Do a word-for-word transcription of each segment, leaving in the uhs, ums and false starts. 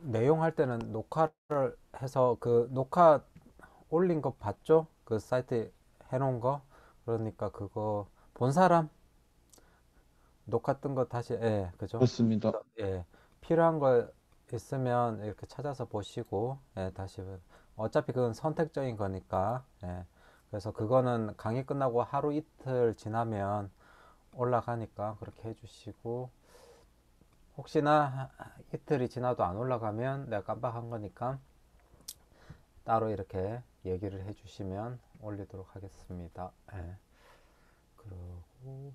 내용 할 때는 녹화를 해서 그 녹화 올린 거 봤죠? 그 사이트 해놓은 거. 그러니까 그거 본 사람 녹화 뜬 거 다시, 예, 그죠? 그렇습니다. 그래서, 예, 필요한 거 있으면 이렇게 찾아서 보시고, 예, 다시 어차피 그건 선택적인 거니까, 예. 그래서 그거는 강의 끝나고 하루 이틀 지나면 올라가니까 그렇게 해주시고, 혹시나 이틀이 지나도 안 올라가면 내가 깜빡한 거니까 따로 이렇게 얘기를 해주시면 올리도록 하겠습니다. 예. 그리고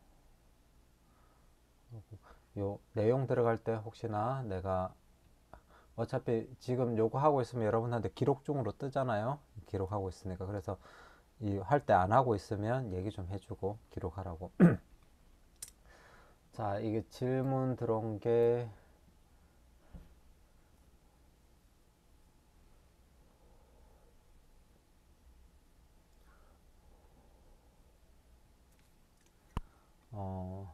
요 내용 들어갈 때 혹시나 내가 어차피 지금 요거 하고 있으면 여러분한테 기록 중으로 뜨잖아요. 기록하고 있으니까. 그래서 이 할 때 안 하고 있으면 얘기 좀 해주고 기록하라고. 자, 이게 질문 들어온 게 어,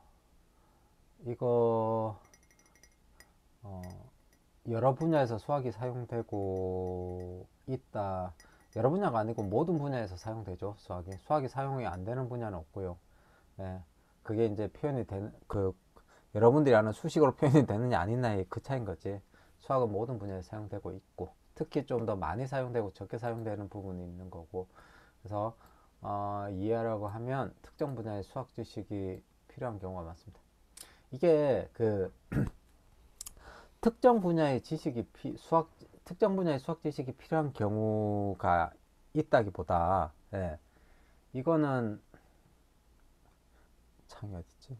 이거 어, 여러 분야에서 수학이 사용되고 있다. 여러 분야가 아니고 모든 분야에서 사용되죠. 수학이. 수학이 사용이 안 되는 분야는 없고요. 예. 그게 이제 표현이 되는 그 여러분들이 아는 수식으로 표현이 되느냐 아니냐의 그 차이인 거지. 수학은 모든 분야에 사용되고 있고 특히 좀 더 많이 사용되고 적게 사용되는 부분이 있는 거고. 그래서 어, 이해하라고 하면 특정 분야의 수학 지식이 필요한 경우가 많습니다. 이게 그 특정 분야의 지식이 피, 수학 특정 분야의 수학 지식이 필요한 경우가 있다기보다, 예, 이거는 창이 어딨지?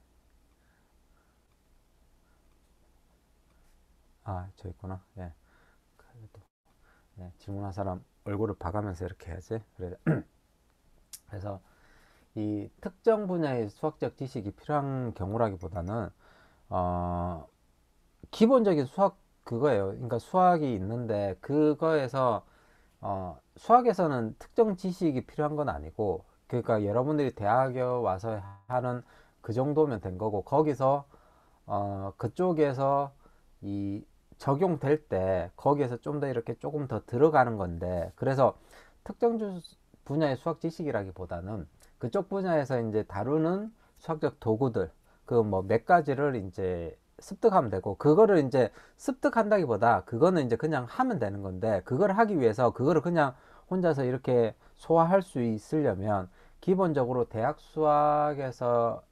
아, 저 있구나. 예. 그래도, 예, 질문한 사람 얼굴을 봐가면서 이렇게 해야지. 그래. 그래서 이 특정 분야의 수학적 지식이 필요한 경우라기보다는 어, 기본적인 수학 그거예요. 그러니까 수학이 있는데 그거에서 어, 수학에서는 특정 지식이 필요한 건 아니고, 그러니까 여러분들이 대학에 와서 하는 그 정도면 된 거고, 거기서 어, 그쪽에서 이 적용될 때 거기에서 좀 더 이렇게 조금 더 들어가는 건데, 그래서 특정 분야의 수학 지식이라기보다는 그쪽 분야에서 이제 다루는 수학적 도구들 그 뭐 몇 가지를 이제 습득하면 되고, 그거를 이제 습득한다기보다 그거는 이제 그냥 하면 되는 건데, 그걸 하기 위해서 그거를 그냥 혼자서 이렇게 소화할 수 있으려면 기본적으로 대학 수학에서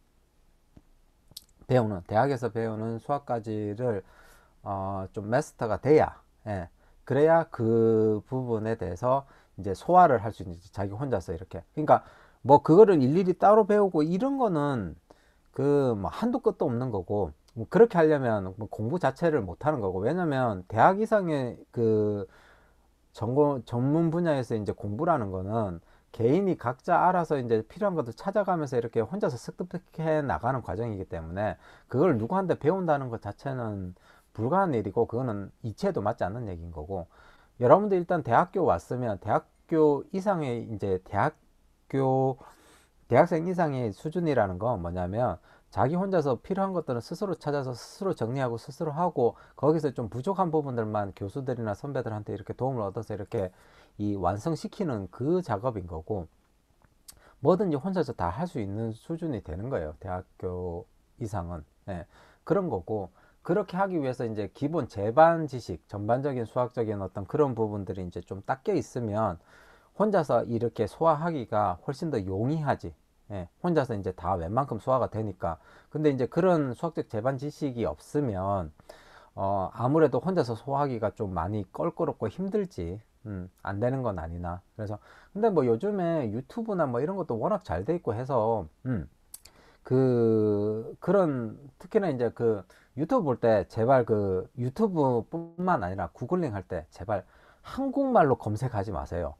배우는 대학에서 배우는 수학까지를 어, 좀 마스터가 돼야, 예, 그래야 그 부분에 대해서 이제 소화를 할 수 있는지 자기 혼자서 이렇게. 그러니까 뭐 그거를 일일이 따로 배우고 이런 거는 그 뭐 한도 끝도 없는 거고, 뭐 그렇게 하려면 뭐 공부 자체를 못 하는 거고. 왜냐면 대학 이상의 그 전공 전문 분야에서 이제 공부라는 거는 개인이 각자 알아서 이제 필요한 것도 찾아가면서 이렇게 혼자서 습득해 나가는 과정이기 때문에 그걸 누구한테 배운다는 것 자체는 불가한 일이고, 그거는 이치에도 맞지 않는 얘기인 거고. 여러분들 일단 대학교 왔으면 대학교 이상의 이제 대학교 대학생 이상의 수준이라는 건 뭐냐면, 자기 혼자서 필요한 것들은 스스로 찾아서 스스로 정리하고 스스로 하고, 거기서 좀 부족한 부분들만 교수들이나 선배들한테 이렇게 도움을 얻어서 이렇게 이 완성시키는 그 작업인 거고, 뭐든지 혼자서 다 할 수 있는 수준이 되는 거예요. 대학교 이상은. 예, 그런 거고, 그렇게 하기 위해서 이제 기본 제반 지식, 전반적인 수학적인 어떤 그런 부분들이 이제 좀 닦여 있으면 혼자서 이렇게 소화하기가 훨씬 더 용이하지. 예, 혼자서 이제 다 웬만큼 소화가 되니까. 근데 이제 그런 수학적 제반 지식이 없으면 어, 아무래도 혼자서 소화하기가 좀 많이 껄끄럽고 힘들지. 음, 안 되는 건 아니나. 그래서 근데 뭐 요즘에 유튜브나 뭐 이런 것도 워낙 잘 돼 있고 해서 음, 그 그런 특히나 이제 그 유튜브 볼 때 제발 그 유튜브뿐만 아니라 구글링 할 때 제발 한국말로 검색하지 마세요.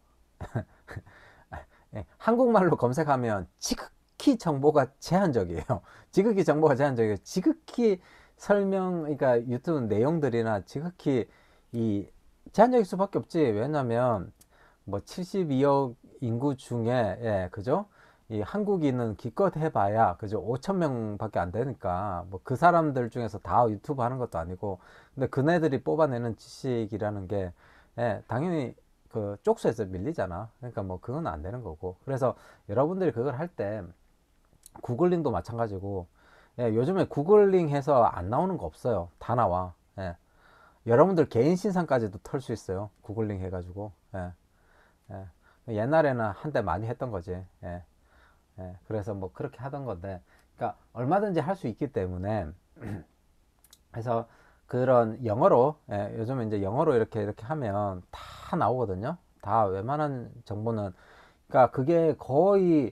예, 한국말로 검색하면 지극히 정보가 제한적이에요. 지극히 정보가 제한적이에요. 지극히 설명, 그러니까 유튜브 내용들이나 지극히 이 제한적일 수밖에 없지. 왜냐면 뭐 칠십이억 인구 중에, 예, 그죠? 이 한국인은 기껏 해봐야 그죠 오천 명밖에 안 되니까 뭐 그 사람들 중에서 다 유튜브 하는 것도 아니고 근데 그네들이 뽑아내는 지식이라는 게 예, 당연히 그 쪽수에서 밀리잖아. 그러니까 뭐 그건 안 되는 거고. 그래서 여러분들이 그걸 할 때 구글링도 마찬가지고 예, 요즘에 구글링 해서 안 나오는 거 없어요. 다 나와. 예. 여러분들 개인 신상까지도 털 수 있어요. 구글링 해가지고. 예, 예. 옛날에는 한때 많이 했던 거지. 예, 예. 그래서 뭐 그렇게 하던 건데, 그러니까 얼마든지 할 수 있기 때문에 그래서 그런 영어로 예, 요즘에 이제 영어로 이렇게 이렇게 하면 다 나오거든요. 다 웬만한 정보는 그러니까 그게 거의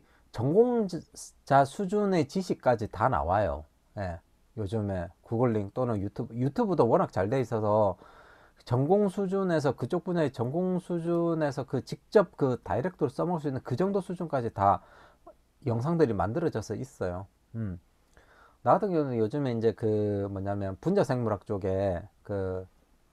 전공자 수준의 지식까지 다 나와요. 예. 요즘에 구글링 또는 유튜브, 유튜브도 워낙 잘 돼 있어서 전공 수준에서 그쪽 분야의 전공 수준에서 그 직접 그 다이렉트로 써먹을 수 있는 그 정도 수준까지 다 영상들이 만들어져서 있어요. 음. 나 같은 경우는 요즘에 이제 그 뭐냐면 분자생물학 쪽에 그,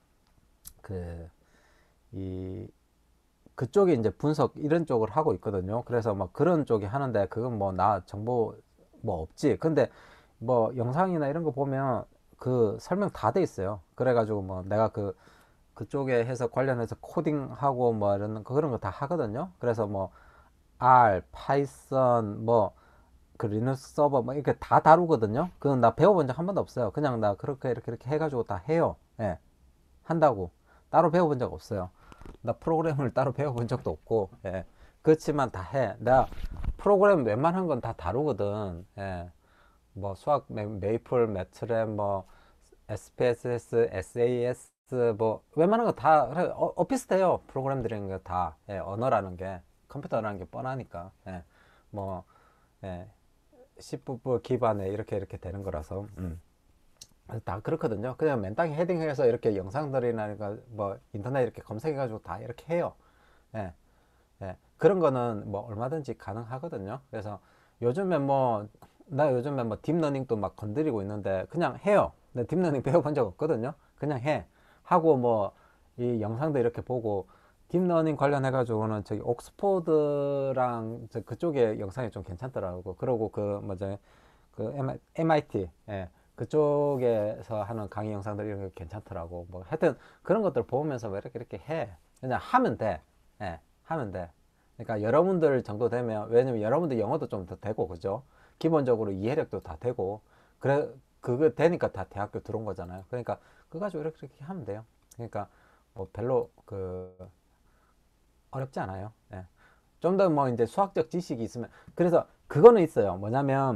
그, 이, 그쪽에 이제 분석 이런 쪽을 하고 있거든요. 그래서 뭐 그런 쪽이 하는데 그건 뭐 나 정보 뭐 없지. 근데 뭐 영상이나 이런 거 보면 그 설명 다 돼 있어요. 그래가지고 뭐 내가 그 그쪽에 해서 관련해서 코딩하고 뭐 이런 거 그런 거 다 하거든요. 그래서 뭐 R, 파이썬 뭐 그 리눅스 서버 뭐 이렇게 다 다루거든요. 그건 나 배워본 적 한 번도 없어요. 그냥 나 그렇게 이렇게 이렇게 해가지고 다 해요. 예, 한다고 따로 배워본 적 없어요. 나 프로그램을 따로 배워본 적도 없고, 예. 그렇지만 다 해. 내가 프로그램 웬만한 건 다 다루거든. 예. 뭐 수학, 메이플, 매트랩, 뭐 에스피에스에스, 에스에이에스, 뭐 웬만한 거 다 어, 어, 비슷해요. 프로그램들이는 게 다. 예, 언어라는 게 컴퓨터라는 게 뻔하니까. 예. 뭐 예. C++ 기반에 이렇게 이렇게 되는 거라서. 음. 다 그렇거든요. 그냥 맨땅에 헤딩해서 이렇게 영상들이나 뭐 인터넷 이렇게 검색해가지고 다 이렇게 해요. 예, 예. 그런 거는 뭐 얼마든지 가능하거든요. 그래서 요즘에 뭐, 나 요즘에 뭐 딥러닝도 막 건드리고 있는데 그냥 해요. 근데 딥러닝 배워본 적 없거든요. 그냥 해. 하고 뭐 이 영상도 이렇게 보고 딥러닝 관련해가지고는 저기 옥스포드랑 저 그쪽에 영상이 좀 괜찮더라고. 그러고 그 뭐죠? 그 엠아이티 예, 그쪽에서 하는 강의 영상들 이런 게 괜찮더라고. 뭐 하여튼 그런 것들 보면서 왜 이렇게 이렇게 해. 그냥 하면 돼. 예, 하면 돼. 그러니까 여러분들 정도 되면 왜냐면 여러분들 영어도 좀 더 되고 그죠? 기본적으로 이해력도 다 되고 그래 그거 되니까 다 대학교 들어온 거잖아요. 그러니까 그거 가지고 이렇게, 이렇게 하면 돼요. 그러니까 뭐 별로 그 어렵지 않아요. 예. 좀 더 뭐 이제 수학적 지식이 있으면 그래서 그거는 있어요. 뭐냐면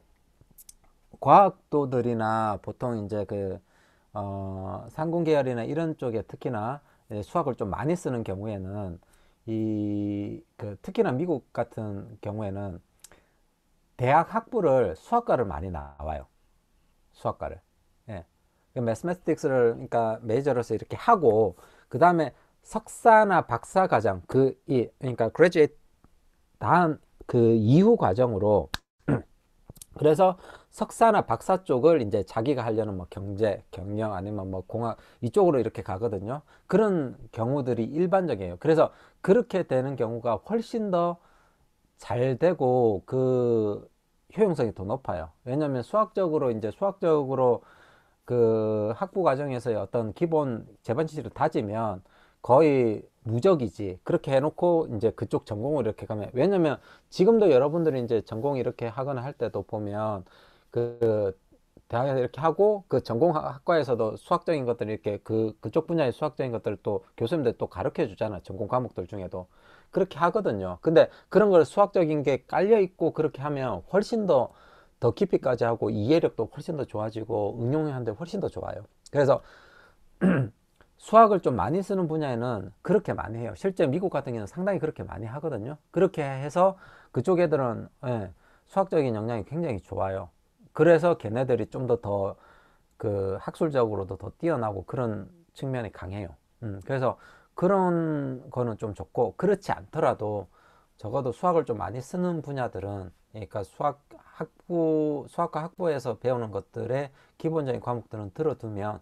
과학도들이나 보통 이제 그, 어, 상공 계열이나 이런 쪽에 특히나 수학을 좀 많이 쓰는 경우에는 이, 그, 특히나 미국 같은 경우에는 대학 학부를 수학과를 많이 나와요. 수학과를. 예. 매스매티क्스를 그러니까 메이저로서 이렇게 하고 그 다음에 석사나 박사 과정 그 이 그러니까 그레지에이트 다한 그 이후 과정으로 그래서 석사나 박사 쪽을 이제 자기가 하려는 뭐 경제, 경영 아니면 뭐 공학 이쪽으로 이렇게 가거든요. 그런 경우들이 일반적이에요. 그래서 그렇게 되는 경우가 훨씬 더 잘 되고 그 효용성이 더 높아요. 왜냐하면 수학적으로 이제 수학적으로 그 학부 과정에서의 어떤 기본 재반 지식을 다지면 거의 무적이지. 그렇게 해놓고 이제 그쪽 전공을 이렇게 가면 왜냐면 지금도 여러분들이 이제 전공 이렇게 하거나 할 때도 보면 그 대학에서 이렇게 하고 그 전공 학과에서도 수학적인 것들 이렇게 그 그쪽 분야의 수학적인 것들을 또 교수님들 또 가르쳐 주잖아. 전공 과목들 중에도 그렇게 하거든요. 근데 그런 걸 수학적인 게 깔려 있고 그렇게 하면 훨씬 더 더 깊이까지 하고 이해력도 훨씬 더 좋아지고 응용하는데 훨씬 더 좋아요. 그래서 수학을 좀 많이 쓰는 분야에는 그렇게 많이 해요. 실제 미국 같은 경우는 상당히 그렇게 많이 하거든요. 그렇게 해서 그쪽 애들은 예, 수학적인 역량이 굉장히 좋아요. 그래서 걔네들이 좀 더 더 그 학술적으로도 더 뛰어나고 그런 측면이 강해요. 음, 그래서 그런 거는 좀 좋고 그렇지 않더라도 적어도 수학을 좀 많이 쓰는 분야들은 그러니까 수학 학부 수학과 학부에서 배우는 것들의 기본적인 과목들은 들어두면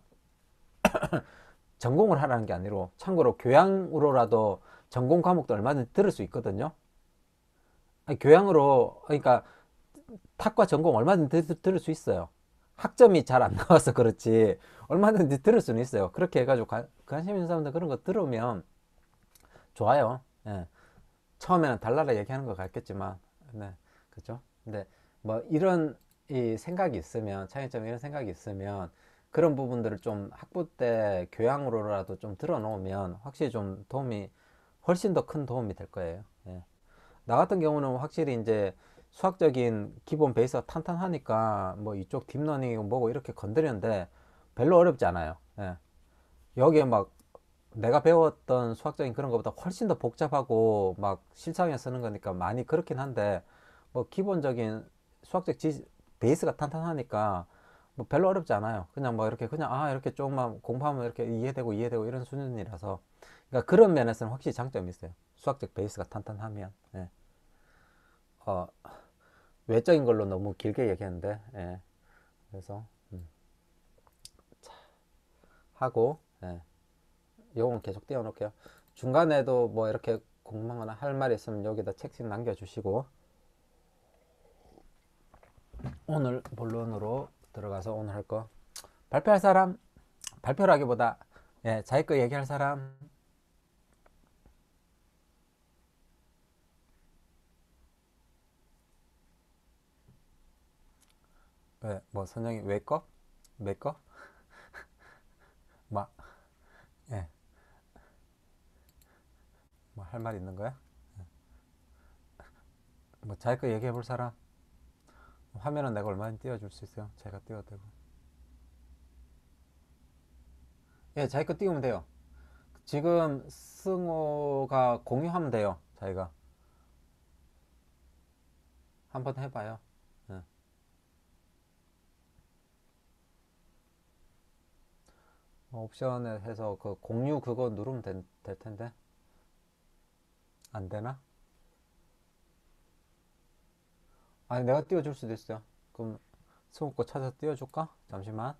전공을 하라는 게 아니고 참고로 교양으로라도 전공 과목도 얼마든지 들을 수 있거든요. 교양으로, 그러니까 탁과 전공 얼마든지 들, 들을 수 있어요. 학점이 잘 안 나와서 그렇지 얼마든지 들을 수는 있어요. 그렇게 해가지고 관, 관심 있는 사람들 그런 거 들으면 좋아요. 예. 처음에는 달라라 얘기하는 것 같겠지만, 네, 그죠? 근데 뭐 이런 이 생각이 있으면, 차이점 이런 생각이 있으면 그런 부분들을 좀 학부 때 교양으로라도 좀 들어놓으면 확실히 좀 도움이, 훨씬 더 큰 도움이 될 거예요. 예. 나 같은 경우는 확실히 이제 수학적인 기본 베이스가 탄탄하니까 뭐 이쪽 딥러닝이고 뭐고 이렇게 건드리는데 별로 어렵지 않아요. 예. 여기에 막 내가 배웠던 수학적인 그런 것보다 훨씬 더 복잡하고 막 실상에 쓰는 거니까 많이 그렇긴 한데, 뭐 기본적인 수학적 지 베이스가 탄탄하니까 뭐 별로 어렵지 않아요. 그냥 뭐 이렇게 그냥 아 이렇게 조금만 공부하면 이렇게 이해되고 이해되고 이런 수준이라서, 그러니까 그런 면에서는 확실히 장점이 있어요. 수학적 베이스가 탄탄하면. 예. 어, 외적인 걸로 너무 길게 얘기했는데, 예. 그래서 음, 하고, 예. 요건 계속 띄워놓을게요. 중간에도 뭐 이렇게 궁금하거나 할 말 있으면 여기다 책씩 남겨주시고, 오늘 본론으로 들어가서 오늘 할 거 발표할 사람, 발표라기보다 예, 자기 거 얘기할 사람. 왜, 뭐 선영이 왜 거? 왜 거? 막, 예, 뭐 할 말 있는 거야? 뭐 자기 거 얘기해 볼 사람? 화면은 내가 얼마나 띄워줄 수 있어요? 제가 띄워도 되고. 예, 자기 거 띄우면 돼요. 지금 승호가 공유하면 돼요. 자기가 한번 해봐요. 예. 뭐 옵션에 해서 그 공유 그거 누르면 된, 될 텐데 안 되나? 아니 내가 띄워줄 수도 있어요. 그럼 승우 거 찾아서 띄워줄까? 잠시만.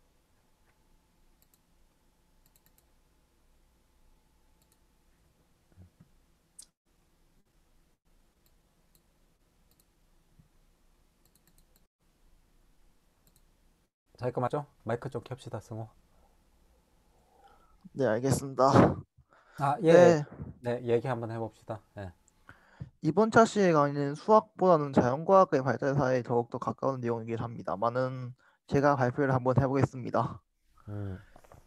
자기 거 맞죠? 마이크 좀 켭시다 승우. 네, 알겠습니다. 아 예. 네, 네 얘기 한번 해봅시다. 예. 이번 차시의 강의는 수학보다는 자연과학의 발달사에 더욱더 가까운 내용이긴 합니다만은 제가 발표를 한번 해보겠습니다. 음.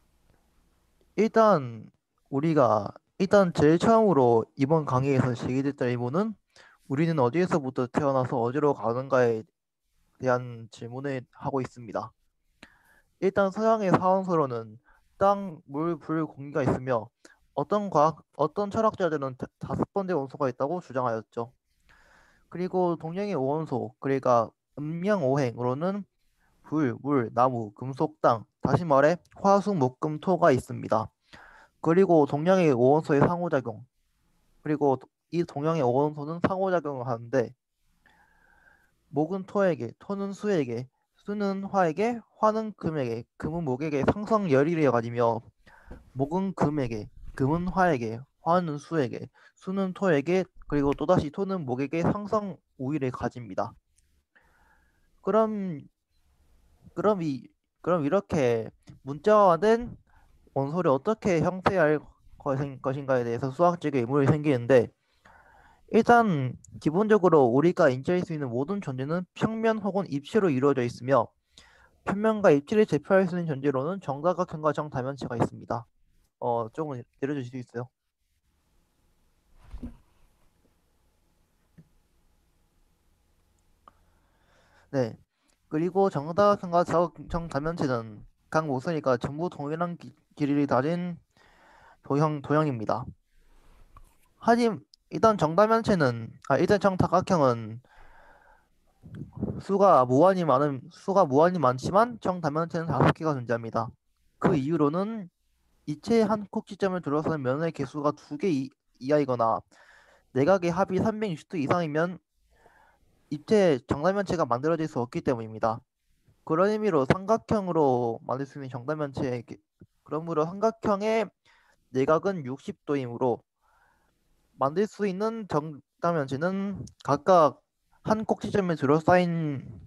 일단 우리가 일단 제일 처음으로 이번 강의에서 제기됐던 의문은 우리는 어디에서부터 태어나서 어디로 가는가에 대한 질문을 하고 있습니다. 일단 서양의 사원서로는 땅, 물, 불, 공기가 있으며 어떤 과학, 어떤 철학자들은 다- 다섯 번째 원소가 있다고 주장하였죠. 그리고 동양의 오원소, 그러니까 음양오행으로는 불, 물, 나무, 금속, 땅, 다시 말해 화, 수, 목, 금, 토가 있습니다. 그리고 동양의 오원소의 상호작용, 그리고 이 동양의 오원소는 상호작용을 하는데 목은 토에게, 토는 수에게, 수는 화에게, 화는 금에게, 금은 목에게 상성 열의를 가지며 목은 금에게, 금은 화에게, 화는 수에게, 수는 토에게, 그리고 또다시 토는 목에게 상성 우위를 가집니다. 그럼 그럼 이 그럼 이렇게 문자화된 원소를 어떻게 형태할 것인, 것인가에 대해서 수학적인 의문이 생기는데 일단 기본적으로 우리가 인지할 수 있는 모든 존재는 평면 혹은 입체로 이루어져 있으며 평면과 입체를 대표할 수 있는 존재로는 정사각형과 정다면체가 있습니다. 어, 조금 내려주실 수 있어요? 네. 그리고 정사각형과 정다면체는 각 모서리가 전부 동일한 기, 길이를 가진 도형 도형입니다. 하지만 일단 정다면체는 아 일단 정다각형은 수가 무한히 많은 수가 무한히 많지만 정다면체는 다섯 개가 존재합니다. 그 이유로는 이체의 한 꼭지점을 둘러싸는 면의 개수가 두 개 이하이거나 내각의 합이 삼백육십 도 이상이면 입체 정다면체가 만들어질 수 없기 때문입니다. 그런 의미로 삼각형으로 만들 수 있는 정다면체 그러므로 삼각형의 내각은 육십 도이므로 만들 수 있는 정 정다면체는 각각 한 꼭지점에 둘러싸인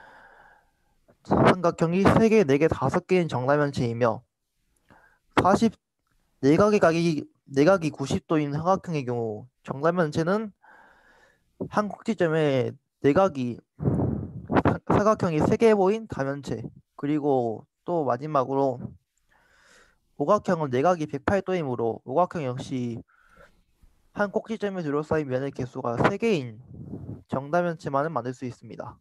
삼각형이 세 개, 네 개, 다섯 개인 정다면체이며 사십 내각의 각이 내각이 구십 도인 삼각형의 경우 정다면체는 한 꼭지점에 내각이 사- 사각형이 세 개 보인 다면체 그리고 또 마지막으로 오각형은 내각이 백팔 도이므로 오각형 역시 한 꼭지점에 둘러싸인 면의 개수가 세 개인 정다면체만을 만들 수 있습니다.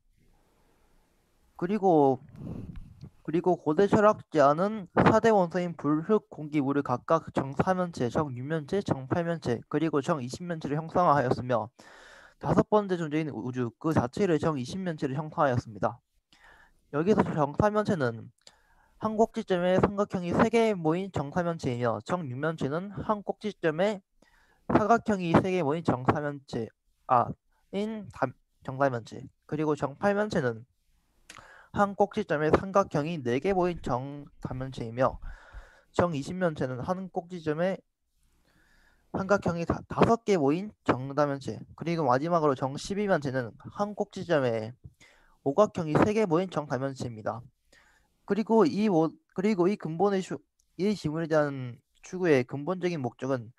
그리고 그리고 고대 철학자는 사 대 원소인 불, 흙, 공기, 물을 각각 정사면체, 정육면체, 정팔면체, 그리고 정이십면체를 형상화하였으며 다섯 번째 존재인 우주 그 자체를 정이십면체를 형상하였습니다. 여기서 정사면체는 한 꼭지점에 삼각형이 세 개 모인 정사면체이며 정육면체는 한 꼭지점에 사각형이 세 개 모인 정사면체, 아인 정사면체, 그리고 정팔면체는 한 꼭지점에 삼각형이 네 개 모인 정다면체이며 정이십면체는 한 꼭지점에 삼각형이 다, 다섯 개 모인 정다면체 그리고 마지막으로 정십이면체는 한 꼭지점에 오각형이 세 개 모인 정다면체입니다. 그리고 이 모, 그리고 이 근본의 슈, 이 지문에 대한 추구의 근본적인 목적은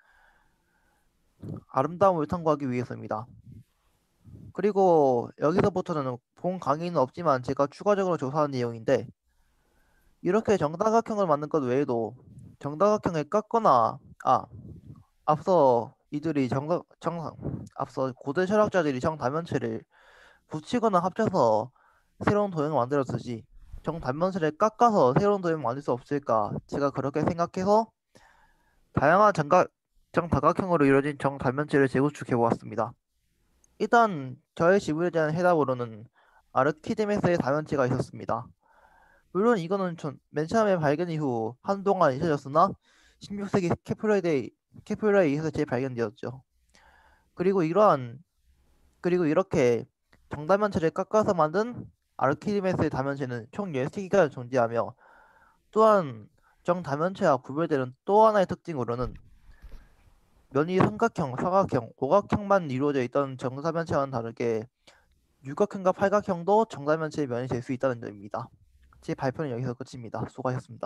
아름다움을 탐구하기 위해서입니다. 그리고 여기서부터는 본 강의는 없지만 제가 추가적으로 조사한 내용인데 이렇게 정다각형을 만든 것 외에도 정다각형을 깎거나 아 앞서 이들이 정각 정 앞서 고대 철학자들이 정다면체를 붙이거나 합쳐서 새로운 도형을 만들었듯이 정단면체를 깎아서 새로운 도형을 만들 수 없을까 제가 그렇게 생각해서 다양한 정각 정다각형으로 이루어진 정단면체를 재구축해 보았습니다. 일단 저의 지문에 대한 해답으로는 아르키메데스의 다면체가 있었습니다. 물론 이거는 전 맨 처음에 발견 이후 한동안 잊혀졌으나 십육 세기 케플러에 케플러에 의해서 재발견되었죠. 그리고 이러한 그리고 이렇게 정다면체를 깎아서 만든 아르키메데스의 다면체는 총 열세 개가 존재하며 또한 정다면체와 구별되는 또 하나의 특징으로는 면이 삼각형, 사각형, 오각형만 이루어져 있던 정다면체와는 다르게 육각형과 팔각형도 정다면체의 면이 될 수 있다는 점입니다. 제 발표는 여기서 끝입니다. 수고하셨습니다.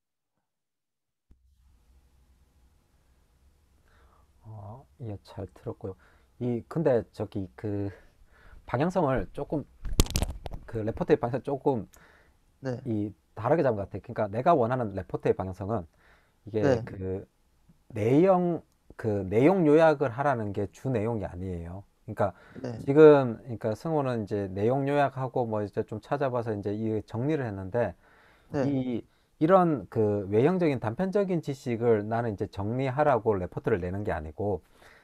어, 예, 잘 들었고요. 이 근데 저기 그 방향성을 조금 그 레포트의 방향 조금 네, 이 다르게 잡은 것 같아. 그러니까 내가 원하는 레포트의 방향성은 이게 네, 그 내용 그 내용 요약을 하라는 게 주 내용이 아니에요. 그러니까 네, 지금 그러니까 승호는 이제 내용 요약하고 뭐 이제 좀 찾아봐서 이제 이 정리를 했는데 네, 이 이런 그 외형적인 단편적인 지식을 나는 이제 정리하라고 레포트를 내는 게 아니고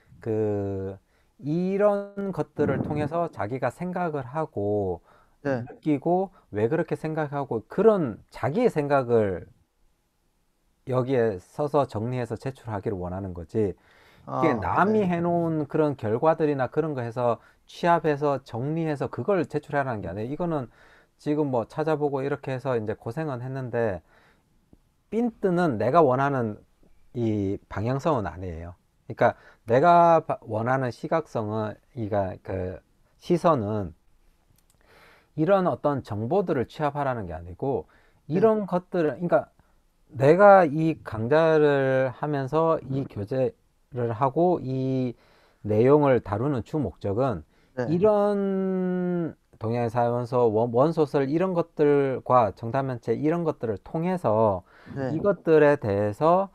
그 이런 것들을 통해서 자기가 생각을 하고 네. 느끼고 왜 그렇게 생각하고 그런 자기의 생각을 여기에 써서 정리해서 제출하기를 원하는 거지. 이게 아, 남이 네, 해놓은 그런 결과들이나 그런 거 해서 취합해서 정리해서 그걸 제출하라는 게 아니에요. 이거는 지금 뭐 찾아보고 이렇게 해서 이제 고생은 했는데 핀트는 내가 원하는 이 방향성은 아니에요. 그러니까 내가 원하는 시각성은 이가 그 시선은 이런 어떤 정보들을 취합하라는 게 아니고 네, 이런 것들을 그러니까 내가 이 강좌를 하면서 이 교재를 하고 이 내용을 다루는 주 목적은 네, 이런 동양의 사연서 원, 원소설 이런 것들과 정답면체 이런 것들을 통해서 네. 이것들에 대해서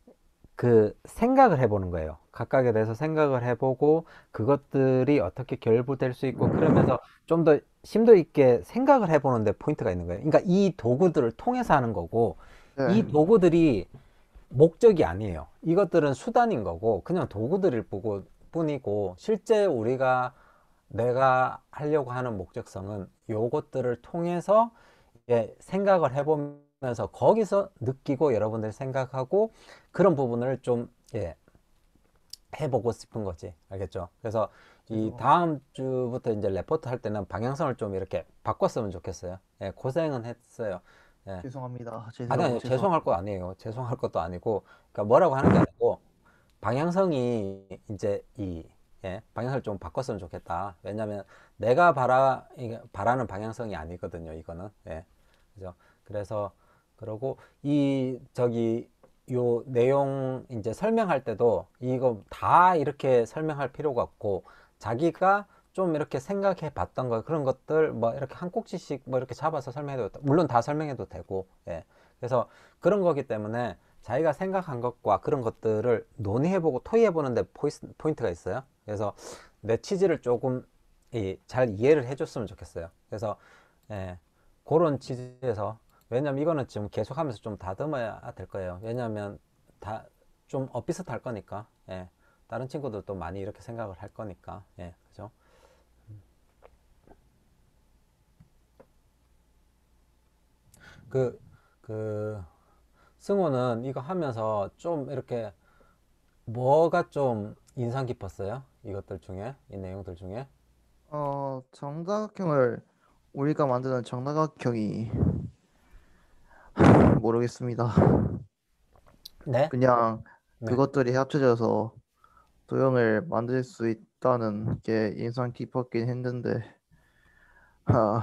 그 생각을 해보는 거예요. 각각에 대해서 생각을 해보고 그것들이 어떻게 결부될 수 있고 그러면서 좀 더 심도 있게 생각을 해보는데 포인트가 있는 거예요. 그러니까 이 도구들을 통해서 하는 거고 네. 이 도구들이 목적이 아니에요. 이것들은 수단인 거고 그냥 도구들일 뿐- 뿐이고 실제 우리가 내가 하려고 하는 목적성은 요것들을 통해서 예, 생각을 해보면서 거기서 느끼고 여러분들이 생각하고 그런 부분을 좀 예, 해보고 싶은 거지. 알겠죠? 그래서 이 죄송, 다음 주부터 이제 레포트 할 때는 방향성을 좀 이렇게 바꿨으면 좋겠어요. 예, 고생은 했어요. 예. 죄송합니다. 아니, 죄송, 아니, 죄송할 거 죄송합니다. 아니에요. 죄송할 것도 아니고, 그러니까 뭐라고 하는 게 아니고, 방향성이 이제 이 예, 방향을 좀 바꿨으면 좋겠다. 왜냐면 내가 바라, 이게 바라는 방향성이 아니거든요, 이거는. 예, 그죠? 그래서, 그러고, 이, 저기, 요 내용 이제 설명할 때도 이거 다 이렇게 설명할 필요가 없고, 자기가 좀 이렇게 생각해 봤던 거, 그런 것들, 뭐, 이렇게 한 꼭지씩 뭐 이렇게 잡아서 설명해도, 돼. 물론 다 설명해도 되고, 예. 그래서 그런 거기 때문에 자기가 생각한 것과 그런 것들을 논의해보고 토의해보는데 포인트가 있어요. 그래서 내 취지를 조금 이, 잘 이해를 해줬으면 좋겠어요. 그래서 예, 그런 취지에서 왜냐면 이거는 지금 계속하면서 좀 다듬어야 될 거예요. 왜냐면 다 좀 엇비슷할 거니까. 예, 다른 친구들도 많이 이렇게 생각을 할 거니까. 예, 그죠? 그, 그, 승호는 이거 하면서 좀 이렇게 뭐가 좀 인상 깊었어요? 이것들 중에, 이 내용들 중에? 어, 정사각형을 우리가 만드는 정사각형이 모르겠습니다. 네? 그냥 네. 그것들이 합쳐져서 도형을 만들 수 있다는 게 인상 깊었긴 했는데, 아,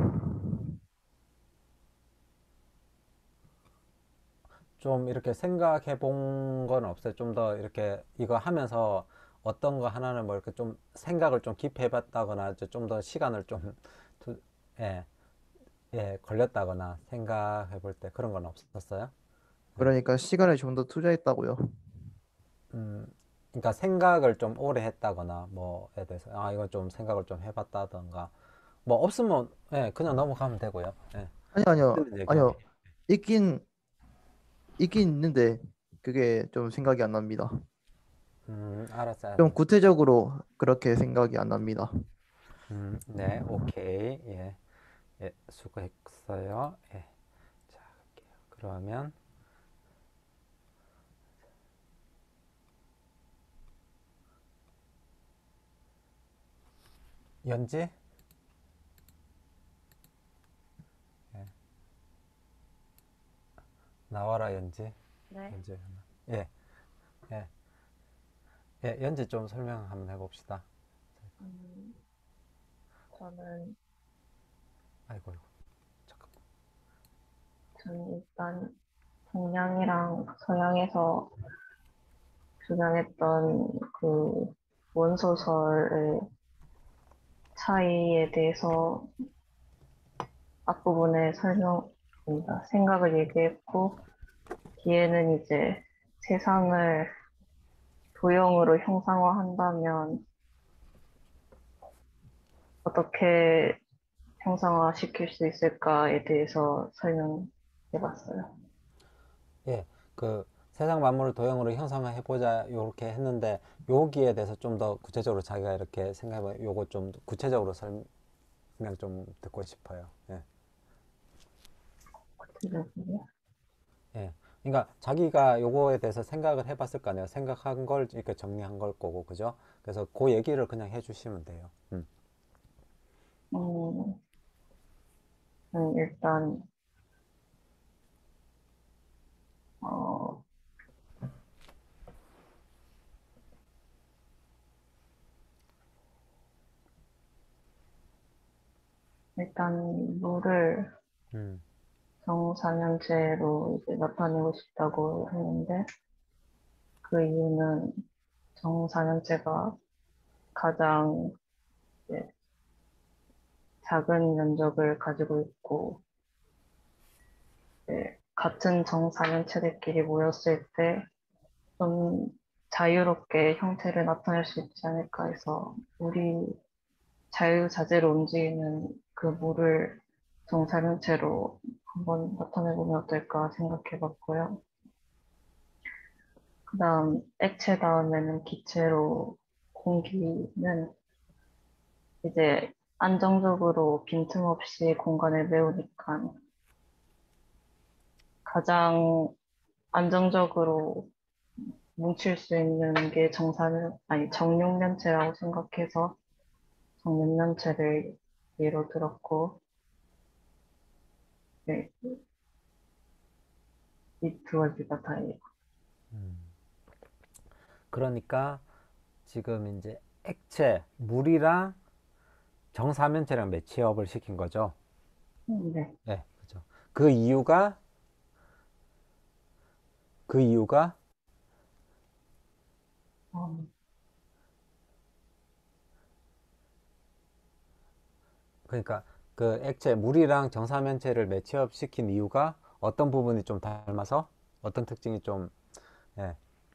좀 이렇게 생각해 본 건 없어요. 좀 더 이렇게 이거 하면서 어떤 거 하나는 뭐 이렇게 좀 생각을 좀 깊이 해봤다거나 좀 더 시간을 좀 두- 예, 예, 걸렸다거나 생각해 볼 때 그런 건 없었어요. 예. 그러니까 시간을 좀 더 투자했다고요. 음, 그러니까 생각을 좀 오래 했다거나 뭐에 대해서 아, 이거 좀 생각을 좀 해봤다던가 뭐 없으면 예, 그냥 넘어가면 되고요. 예. 아니요, 아니요, 있으면 얘기하고. 아니요. 있긴, 있긴 있는데, 그게 좀 생각이 안 납니다. 음, 알았어요. 좀 구체적으로 그렇게 생각이 안 납니다. 음, 네, 오케이. 예, 예, 수고했어요. 예. 자, 갈게요. 그러면 연지 예, 나와라 연지. 네. 연지 예, 예, 예, 연지 좀 설명 한번 해봅시다. 음, 저는, 아이고, 아이고, 잠깐. 저는 일단 동양이랑 서양에서 주장했던 그 원소설의 차이에 대해서 앞부분에 설명, 아니다, 생각을 얘기했고, 뒤에는 이제 세상을 도형으로 형상화한다면 어떻게 형상화시킬 수 있을까에 대해서 설명해봤어요. 예, 그 세상 만물을 도형으로 형상화해 보자 요렇게 했는데 여기에 대해서 좀 더 구체적으로 자기가 이렇게 생각해 요거 좀 구체적으로 설명 좀 듣고 싶어요. 예. 구체적으로. 예. 그러니까 자기가 요거에 대해서 생각을 해봤을 거 아니에요. 생각한 걸 이렇게 정리한 걸 거고, 그죠? 그래서 그 얘기를 그냥 해주시면 돼요. 음. 음, 음, 일단, 어, 일단 물을 음. 정사면체로 이제 나타내고 싶다고 했는데 그 이유는 정사면체가 가장 이제 작은 면적을 가지고 있고 이제 같은 정사면체들끼리 모였을 때 좀 자유롭게 형태를 나타낼 수 있지 않을까 해서 물이 자유자재로 움직이는 그 물을 정사면체로 한번 나타내보면 어떨까 생각해 봤고요. 그 다음, 액체 다음에는 기체로 공기는 이제 안정적으로 빈틈없이 공간을 메우니까 가장 안정적으로 뭉칠 수 있는 게 정사면, 아니, 정육면체라고 생각해서 정육면체를 예로 들었고, 네, 이 두 가지가 다예요. 그러니까 지금 이제 액체, 물이랑 정사면체랑 매치업을 시킨 거죠. 음, 네. 네, 그죠. 그 이유가 그 이유가 어, 그러니까 그 액체, 물이랑 정사면체를 매치업 시킨 이유가 어떤 부분이 좀 닮아서 어떤 특징이 좀 예,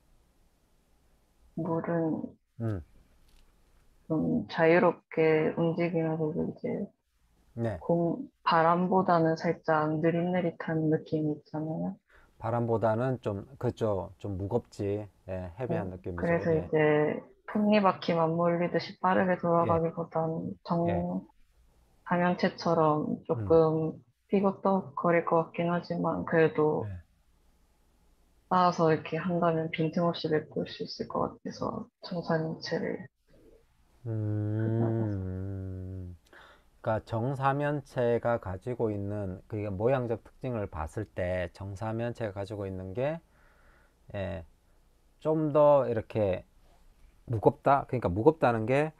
물은 음, 좀 자유롭게 움직이면서 이제 네. 공, 바람보다는 살짝 느릿느릿한 느낌이 있잖아요. 바람보다는 좀 그죠, 좀 무겁지, 예, 네. 헤비한 느낌이죠. 그래서 예, 이제 톱니바퀴 맞물리듯이 빠르게 예, 돌아가기보단 예, 정, 삼연체처럼 음, 조금 삐걱덕거릴 것 같긴 하지만 그래도 예. 쌓아서 이렇게 한다면 빈틈없이 메꿀 수 있을 것 같아서 정사연체를 선택하고 음, 그러니까 정사면체가 가지고 있는 그 모양적 특징을 봤을 때 정사면체가 가지고 있는 게 예, 좀 더 이렇게 무겁다. 그러니까 무겁다는 게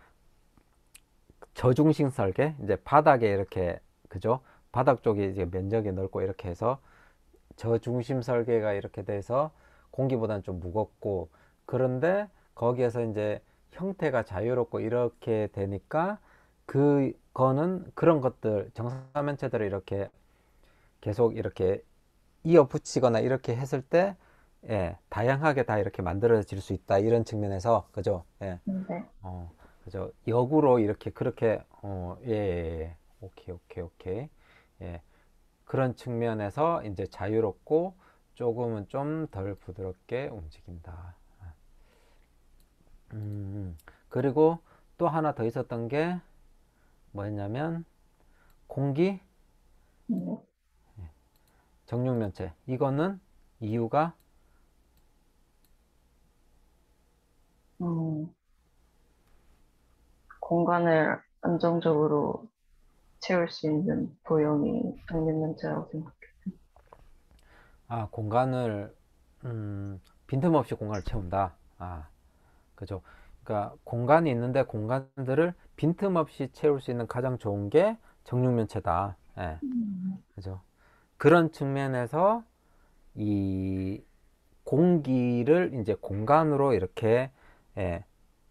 저중심 설계, 이제 바닥에 이렇게 그죠? 바닥 쪽이 이제 면적이 넓고 이렇게 해서 저중심 설계가 이렇게 돼서 공기보다는 좀 무겁고 그런데 거기에서 이제 형태가 자유롭고 이렇게 되니까 그거는 그런 것들 정사면체들을 이렇게 계속 이렇게 이어 붙이거나 이렇게 했을 때 예, 다양하게 다 이렇게 만들어질 수 있다 이런 측면에서 그죠? 예, 근데 어, 그죠? 역으로 이렇게 그렇게 어, 예, 예, 예. 오케이, 오케이, 오케이. 예, 그런 측면에서 이제 자유롭고 조금은 좀 덜 부드럽게 움직인다. 음, 그리고 또 하나 더 있었던 게 뭐였냐면 공기 음, 정육면체. 이거는 이유가 음, 공간을 안정적으로 채울 수 있는 도형이 정육면체라고 생각해요. 아, 공간을 음, 빈틈없이 공간을 채운다. 아, 그죠? 그러니까 공간이 있는데 공간들을 빈틈없이 채울 수 있는 가장 좋은 게 정육면체다. 예, 음, 그죠? 그런 측면에서 이 공기를 이제 공간으로 이렇게 예,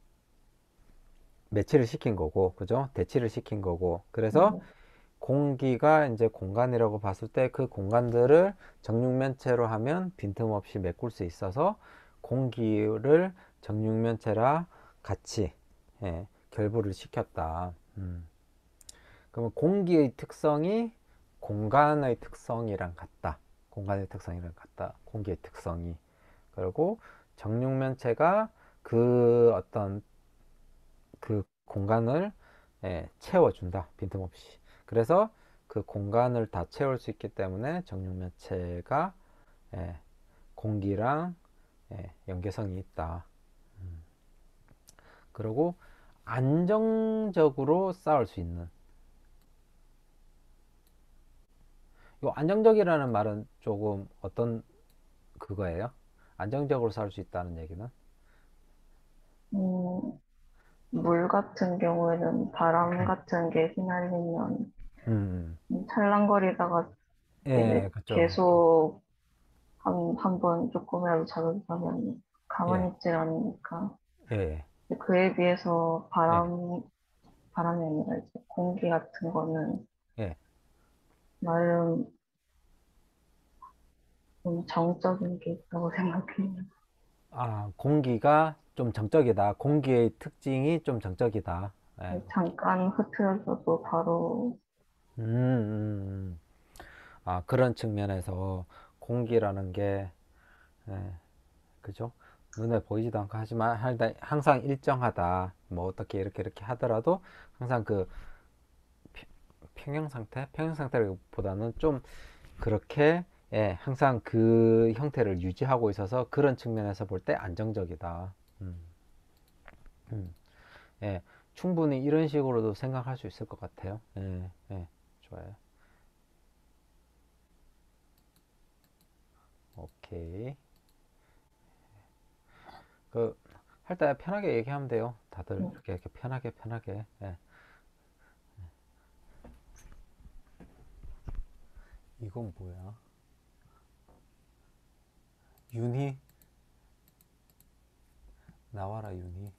매치를 시킨 거고, 그죠? 대치를 시킨 거고, 그래서 네. 공기가 이제 공간이라고 봤을 때 그 공간들을 정육면체로 하면 빈틈없이 메꿀 수 있어서 공기를 정육면체라 같이 예, 결부를 시켰다. 음. 그러면 공기의 특성이 공간의 특성이랑 같다. 공간의 특성이랑 같다. 공기의 특성이. 그리고 정육면체가 그 어떤 그 공간을 예, 채워준다. 빈틈없이. 그래서 그 공간을 다 채울 수 있기 때문에 정육면체가 예, 공기랑 예, 연계성이 있다. 그리고 안정적으로 쌓을 수 있는. 이 안정적이라는 말은 조금 어떤 그거예요? 안정적으로 쌓을 수 있다는 얘기는? 음, 물 같은 경우에는 바람 음, 같은 게 휘날리면 음, 찰랑거리다가 이제 예, 그죠. 계속 한, 한 번 조금이라도 자극하면 예, 가만히 있질 않으니까 예, 그에 비해서 예, 바람, 바람이 아니라 이제 공기 같은 거는 예. 나름 좀 정적인 게 있다고 생각해요. 아, 공기가 좀 정적이다. 공기의 특징이 좀 정적이다. 예. 잠깐 흐트러져도 바로 음, 음, 음. 아, 그런 측면에서 공기라는 게, 예, 그죠? 눈에 보이지도 않고 하지만 할다- 항상 일정하다. 뭐 어떻게 이렇게 이렇게 하더라도 항상 그 피- 평형 상태? 평형 상태보다는 좀 그렇게 예, 항상 그 형태를 유지하고 있어서 그런 측면에서 볼 때 안정적이다. 음, 음. 예, 충분히 이런 식으로도 생각할 수 있을 것 같아요. 예, 예, 좋아요. 오케이. 그, 할 때 편하게 얘기하면 돼요. 다들 음. 이렇게, 이렇게 편하게 편하게. 예. 이건 뭐야? 윤희? 나와라 윤희.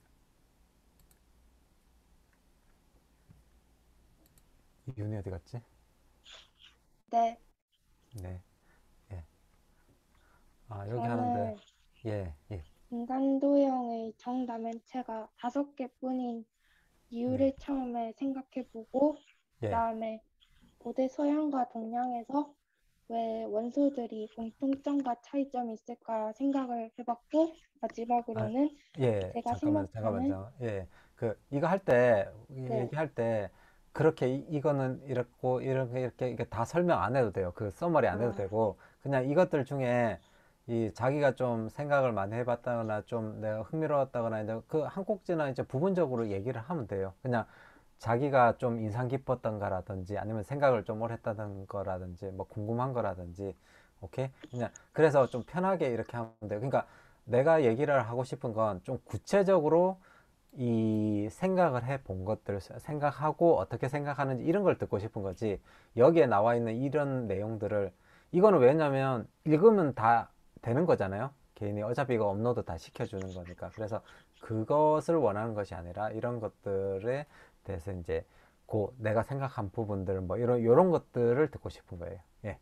윤희 어디 갔지? 네, 네. 예. 아, 여기 하는데, 저는 예, 예, 인간도형의 정다면체가 다섯 개뿐인 네, 이유를 처음에 생각해보고, 예. 그다음에 고대 서양과 동양에서 왜 원소들이 공통점과 차이점이 있을까 생각을 해봤고, 아, 마지막으로는 예, 제가 잠깐만, 잠깐만, 생각하는, 잠깐만. 예, 그, 이거 할 때, 네, 얘기할 때, 그렇게 이, 이거는 이렇고, 이렇게, 이렇게, 이렇게 다 설명 안 해도 돼요. 그 써머리 안 해도 아, 되고, 그냥 이것들 중에, 이 자기가 좀 생각을 많이 해봤다거나, 좀 내가 흥미로웠다거나, 이제 그 한 꼭지나 이제 부분적으로 얘기를 하면 돼요. 그냥 자기가 좀 인상 깊었던 거라든지, 아니면 생각을 좀 오래 했다는 거라든지, 뭐 궁금한 거라든지, 오케이? 그냥, 그래서 좀 편하게 이렇게 하면 돼요. 그러니까, 내가 얘기를 하고 싶은 건 좀 구체적으로 이 생각을 해 본 것들, 생각하고 어떻게 생각하는지 이런 걸 듣고 싶은 거지. 여기에 나와 있는 이런 내용들을, 이거는 왜냐면 읽으면 다 되는 거잖아요. 개인이 어차피 이거 업로드 다 시켜주는 거니까. 그래서 그것을 원하는 것이 아니라 이런 것들에 대해서 이제 그 내가 생각한 부분들 뭐 이런 이런 것들을 듣고 싶은 거예요. 예,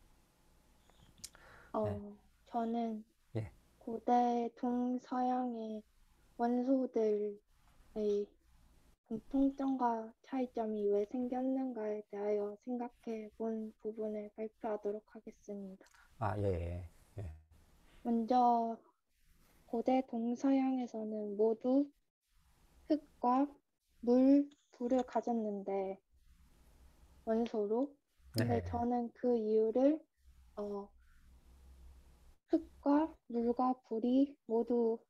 예, 어, 저는 예. 고대 동서양의 원소들의 공통점과 차이점이 왜 생겼는가에 대하여 생각해 본 부분을 발표하도록 하겠습니다. 아, 예, 예, 예. 먼저 고대 동서양에서는 모두 흙과 물, 불을 가졌는데 원소로. 근데 네, 저는 그 이유를 어, 흙과 물과 불이 모두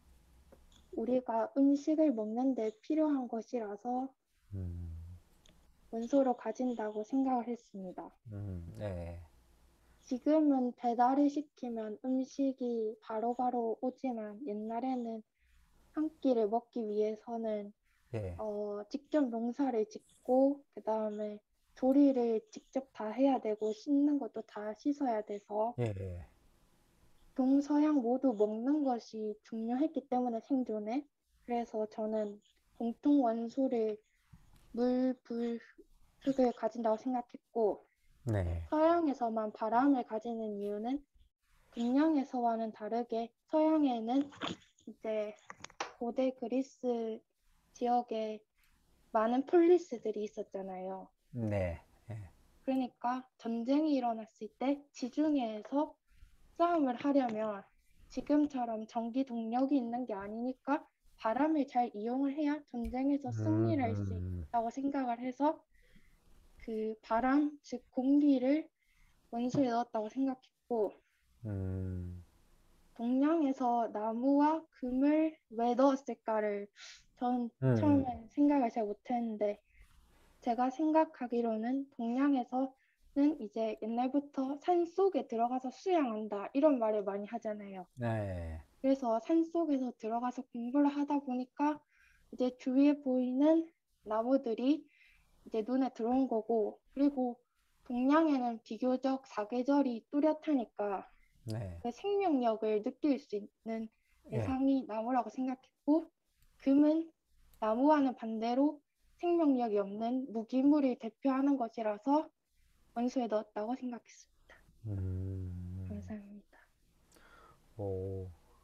우리가 음식을 먹는 데 필요한 것이라서 음, 원소로 가진다고 생각을 했습니다. 음, 네. 지금은 배달을 시키면 음식이 바로바로 오지만 옛날에는 한 끼를 먹기 위해서는 예, 어, 직접 농사를 짓고 그다음에 조리를 직접 다 해야 되고 씻는 것도 다 씻어야 돼서 예, 예. 동서양 모두 먹는 것이 중요했기 때문에 생존에 그래서 저는 공통 원소를 물, 불, 흙을 가진다고 생각했고 네, 서양에서만 바람을 가지는 이유는 동양에서와는 다르게 서양에는 이제 고대 그리스 지역에 많은 폴리스들이 있었잖아요. 네, 예, 그러니까 전쟁이 일어났을 때 지중해에서 싸움을 하려면 지금처럼 전기 동력이 있는 게 아니니까 바람을 잘 이용을 해야 전쟁에서 승리를 할 수 음, 있다고 생각을 해서 그 바람, 즉 공기를 원소에 넣었다고 생각했고 음, 동양에서 나무와 금을 왜 넣었을까를 전 음, 처음엔 생각을 잘 못했는데 제가 생각하기로는 동양에서는 이제 옛날부터 산 속에 들어가서 수양한다 이런 말을 많이 하잖아요. 네, 그래서 산 속에서 들어가서 공부를 하다 보니까 이제 주위에 보이는 나무들이 이제 눈에 들어온 거고 그리고 동양에는 비교적 사계절이 뚜렷하니까 네, 그 생명력을 느낄 수 있는 예, 대상이 나무라고 생각했고 금은 나무와는 반대로 생명력이 없는 무기물을 대표하는 것이라서 원소에 넣었다고 생각했습니다. 음, 감사합니다. 오,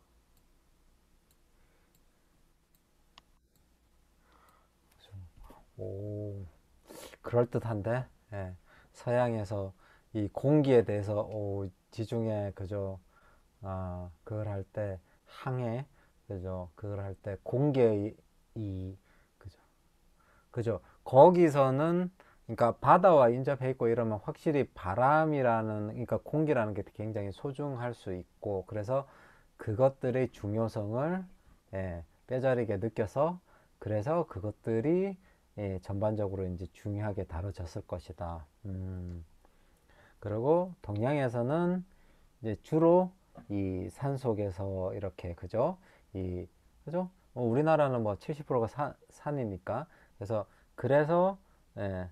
오, 그럴듯한데, 예, 서양에서 이 공기에 대해서, 오, 지중해, 그죠, 아, 그걸 할 때, 항해, 그죠, 그걸 할 때, 공기의 이, 그죠, 그죠, 거기서는, 그러니까 바다와 인접해 있고 이러면 확실히 바람이라는, 그러니까 공기라는 게 굉장히 소중할 수 있고, 그래서 그것들의 중요성을 예, 뼈저리게 느껴서 그래서 그것들이 예, 전반적으로 이제 중요하게 다뤄졌을 것이다. 음, 그리고 동양에서는 이제 주로 이 산 속에서 이렇게 그죠? 이 그죠? 어, 우리나라는 뭐 칠십 퍼센트가 산, 산이니까. 그래서, 그래서, 예,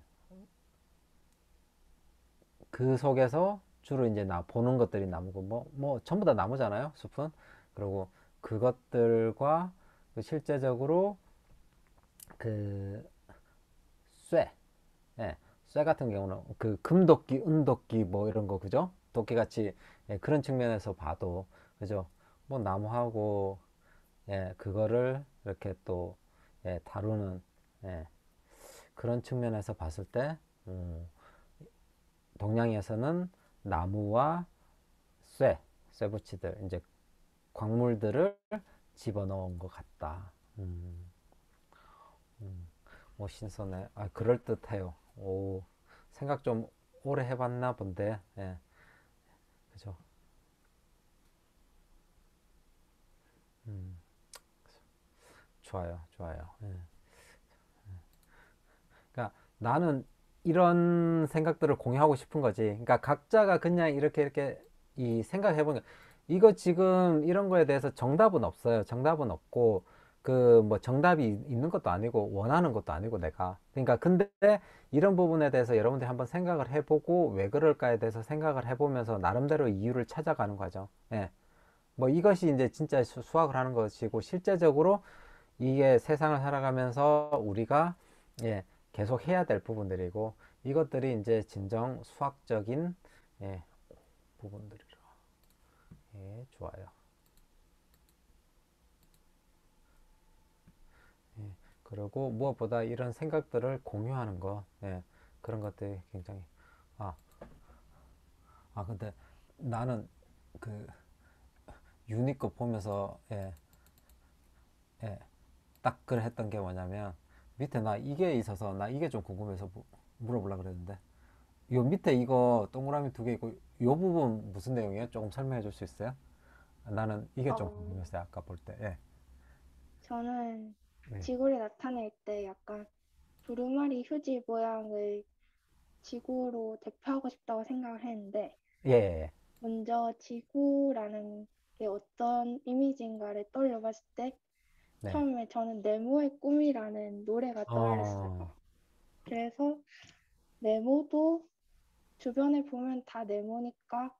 그 속에서 주로 이제 나 보는 것들이 나무고, 뭐, 뭐, 전부 다 나무잖아요, 숲은. 그리고 그것들과 그 실제적으로 그 쇠, 예, 쇠 같은 경우는 그 금도끼, 은도끼 뭐 이런 거 그죠? 도끼 같이 예, 그런 측면에서 봐도 그죠? 뭐 나무하고 예, 그거를 이렇게 또 예, 다루는 예, 그런 측면에서 봤을 때 음, 동양에서는 나무와 쇠, 쇠붙이들 이제 광물들을 집어넣은 것 같다. 음, 음, 뭐 신선해. 아, 그럴듯해요. 오, 생각 좀 오래 해봤나 본데. 예, 그죠? 음, 좋아요, 좋아요. 예. 그러니까 나는 이런 생각들을 공유하고 싶은 거지. 그러니까 각자가 그냥 이렇게 이렇게 이 생각해보는 거. 이거 지금 이런 거에 대해서 정답은 없어요. 정답은 없고 그 뭐 정답이 있는 것도 아니고 원하는 것도 아니고 내가. 그러니까 근데 이런 부분에 대해서 여러분들이 한번 생각을 해보고 왜 그럴까에 대해서 생각을 해보면서 나름대로 이유를 찾아가는 거죠. 예. 뭐 이것이 이제 진짜 수- 수학을 하는 것이고 실제적으로 이게 세상을 살아가면서 우리가 예, 계속 해야 될 부분들이고 이것들이 이제 진정 수학적인 예, 부분들이라. 예, 좋아요. 예, 그리고 무엇보다 이런 생각들을 공유하는 거, 예, 그런 것들이 굉장히 아, 아 근데 나는 그 유니 거 보면서 예, 예, 딱 그래 했던 게 뭐냐면 밑에 나 이게 있어서 나 이게 좀 궁금해서 무- 물어보려고 그랬는데 요 밑에 이거 동그라미 두 개 있고 요 부분 무슨 내용이에요? 조금 설명해 줄 수 있어요? 나는 이게 좀 어, 궁금했어요. 아까 볼 때. 예. 저는 네. 지구를 나타낼 때 약간 두루마리 휴지 모양을 지구로 대표하고 싶다고 생각을 했는데, 예. 예. 먼저 지구라는 게 어떤 이미지인가를 떠올려봤을 때, 네. 처음에 저는 네모의 꿈이라는 노래가 떠올랐어요. 어. 그래서 네모도 주변에 보면 다 네모니까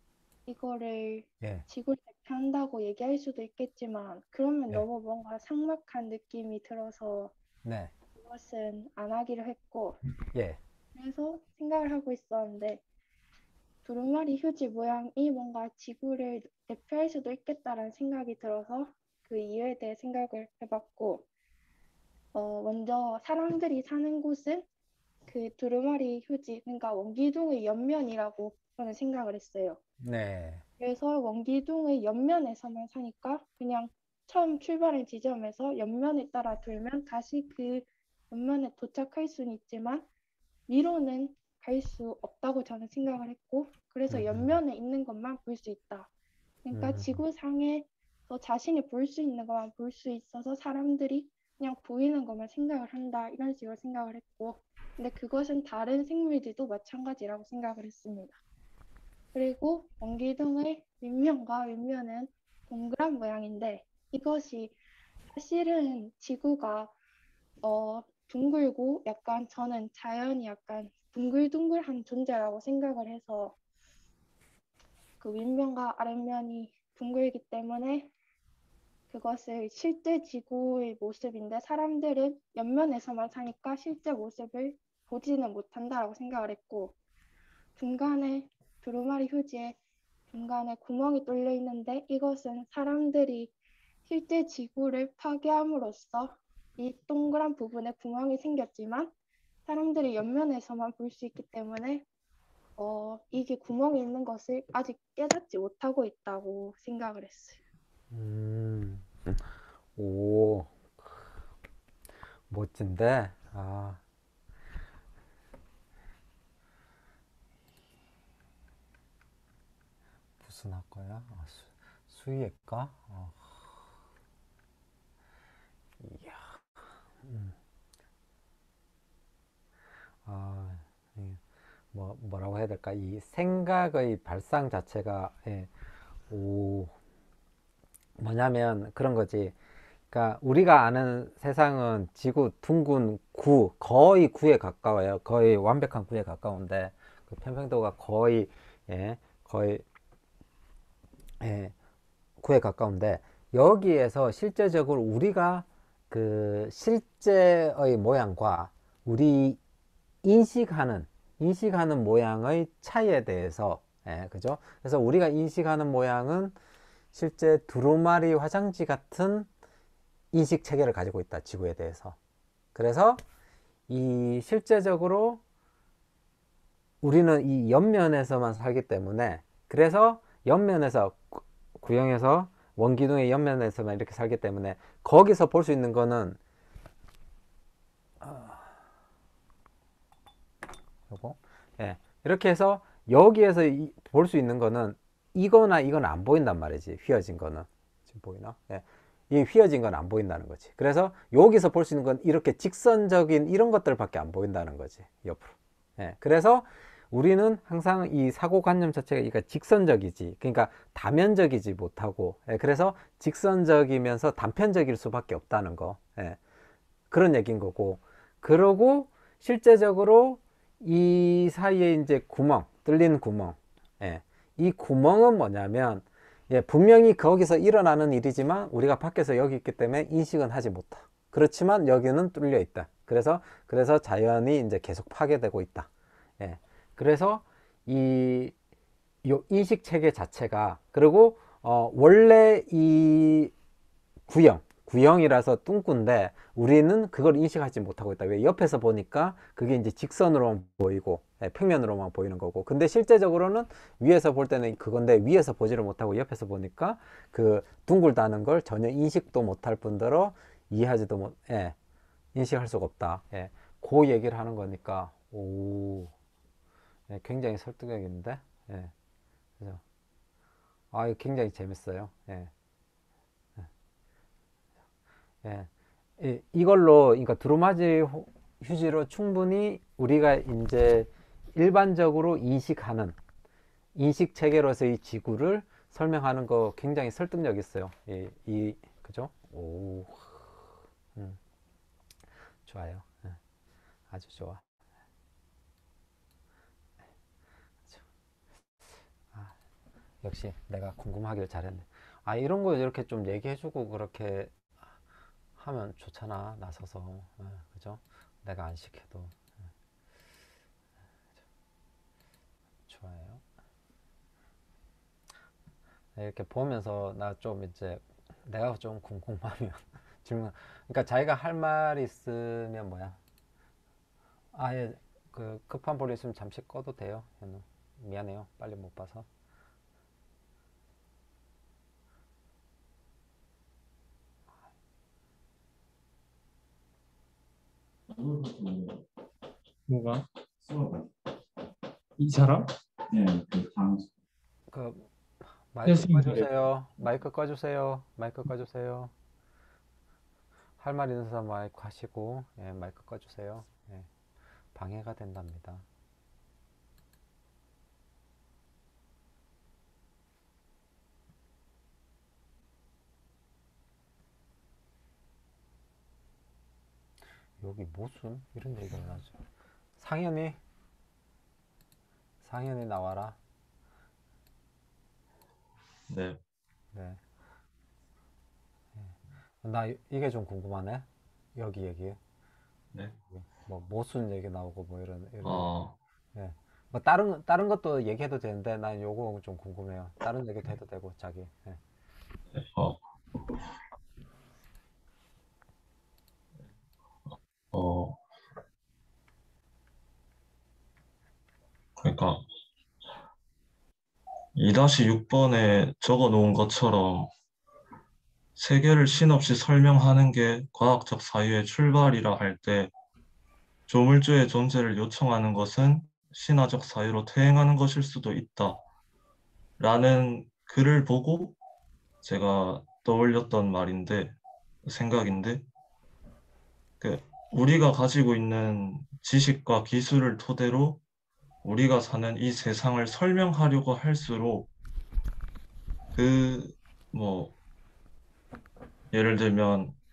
이거를 예. 지구를 대표한다고 얘기할 수도 있겠지만, 그러면 예. 너무 뭔가 삭막한 느낌이 들어서 네. 그것은 안 하기로 했고, 예. 그래서 생각을 하고 있었는데, 두루마리 휴지 모양이 뭔가 지구를 대표할 수도 있겠다라는 생각이 들어서 그 이유에 대해 생각을 해봤고, 어, 먼저 사람들이 사는 곳은 그 두루마리 휴지, 그러니까 원기둥의 옆면이라고 저는 생각을 했어요. 네. 그래서 원기둥의 옆면에서만 사니까 그냥 처음 출발한 지점에서 옆면을 따라 돌면 다시 그 옆면에 도착할 수는 있지만 위로는 갈 수 없다고 저는 생각을 했고, 그래서 음. 옆면에 있는 것만 볼 수 있다. 그러니까 음. 지구상에서 자신이 볼 수 있는 것만 볼 수 있어서 사람들이 그냥 보이는 것만 생각을 한다. 이런 식으로 생각을 했고, 근데 그것은 다른 생물들도 마찬가지라고 생각을 했습니다. 그리고 원기둥의 윗면과 윗면은 동그란 모양인데 이것이 사실은 지구가 어, 둥글고 약간 저는 자연이 약간 둥글둥글한 존재라고 생각을 해서 그 윗면과 아랫면이 둥글기 때문에 그것을 실제 지구의 모습인데 사람들은 옆면에서만 사니까 실제 모습을 보지는 못한다라고 생각을 했고 중간에 두루마리 휴지에 중간에 구멍이 뚫려 있는데 이것은 사람들이 실제 지구를 파괴함으로써 이 동그란 부분에 구멍이 생겼지만 사람들이 옆면에서만 볼 수 있기 때문에 어, 이게 구멍이 있는 것을 아직 깨닫지 못하고 있다고 생각을 했어요. 음. 오. 멋진데. 아. 무슨 학과야? 아, 수, 수의학과? 어. 이야. 음. 아. 예. 뭐 뭐라고 해야 될까? 이 생각의 발상 자체가 예. 오. 뭐냐면 그런 거지. 그러니까 우리가 아는 세상은 지구 둥근 구, 거의 구에 가까워요. 거의 완벽한 구에 가까운데 그 편평도가 거의 예, 거의 예, 구에 가까운데 여기에서 실제적으로 우리가 그 실제의 모양과 우리 인식하는 인식하는 모양의 차이에 대해서 예, 그죠? 그래서 우리가 인식하는 모양은 실제 두루마리 화장지 같은 인식 체계를 가지고 있다, 지구에 대해서. 그래서 이 실제적으로 우리는 이 옆면에서만 살기 때문에, 그래서 옆면에서 구- 구형에서 원기둥의 옆면에서만 이렇게 살기 때문에 거기서 볼 수 있는 거는 요거 예, 이렇게 해서 여기에서 볼 수 있는 거는 이거나 이건 안 보인단 말이지. 휘어진 거는 지금 보이나? 예. 이 휘어진 건 안 보인다는 거지. 그래서 여기서 볼 수 있는 건 이렇게 직선적인 이런 것들밖에 안 보인다는 거지. 옆으로. 예. 그래서 우리는 항상 이 사고관념 자체가 그러니까 직선적이지, 그러니까 다면적이지 못하고, 예. 그래서 직선적이면서 단편적일 수밖에 없다는 거. 예. 그런 얘기인 거고. 그러고 실제적으로 이 사이에 이제 구멍, 뚫린 구멍. 예. 이 구멍은 뭐냐면, 예, 분명히 거기서 일어나는 일이지만 우리가 밖에서 여기 있기 때문에 인식은 하지 못하. 그렇지만 여기는 뚫려 있다. 그래서 그래서 자연이 이제 계속 파괴되고 있다. 예. 그래서 이 요 인식 체계 자체가, 그리고 어 원래 이 구형, 구형이라서 뚱꾼데 우리는 그걸 인식하지 못하고 있다. 왜? 옆에서 보니까 그게 이제 직선으로만 보이고 예, 평면으로만 보이는 거고. 근데 실제적으로는 위에서 볼 때는 그건데 위에서 보지를 못하고 옆에서 보니까 그 둥글다는 걸 전혀 인식도 못할 뿐더러 이해하지도 못, 예, 인식할 수가 없다. 예, 그 얘기를 하는 거니까 오, 예, 굉장히 설득력 있는데, 예, 그래서 아, 이거 굉장히 재밌어요. 예. 예. 이- 이걸로, 그러니까 두루마지 호- 휴지로 충분히 우리가 이제 일반적으로 인식하는 인식 체계로서의 지구를 설명하는 거 굉장히 설득력 있어요. 이, 이 그죠? 오, 음, 좋아요. 예, 아주 좋아. 아, 역시 내가 궁금하길 잘했네. 아, 이런 거 이렇게 좀 얘기해주고 그렇게 하면 좋잖아, 나서서. 예, 그죠? 내가 안 시켜도. 좋아요. 이렇게 보면서 나 좀 이제 내가 좀 궁금하면 질문, 그러니까 자기가 할 말 있으면 뭐야, 아예 그 급한 볼 있으면 잠시 꺼도 돼요. 현우. 미안해요, 빨리 못 봐서. 뭐가? 이 사람? 네, 그 장, 그 마이크 헬싱 그래. 꺼주세요. 마이크 꺼주세요. 마이크 꺼주세요. 할 말 있는 사람 마이크 하시고, 예, 마이크 꺼주세요. 예, 방해가 된답니다. 여기 무슨 이런 얘기가 나죠. 상현이, 상현이 나와라. 네, 네. 나 이- 이게 좀 궁금하네. 여기 얘기. 네. 뭐 모순 얘기 나오고 뭐 이런 이런. 어, 예. 뭐 다른 다른 것도 얘기해도 되는데 난 요거 좀 궁금해요. 다른 얘기도 해도 되고 자기. 예. 어, 어, 그러니까 이 육 번에 적어 놓은 것처럼 세계를 신없이 설명하는 게 과학적 사유의 출발이라 할 때 조물주의 존재를 요청하는 것은 신화적 사유로 퇴행하는 것일 수도 있다. 라는 글을 보고 제가 떠올렸던 말인데, 생각인데, 그 우리가 가지고 있는 지식과 기술을 토대로 우리가 사는 이 세상을 설명하려고 할수록 그 뭐 예를 들면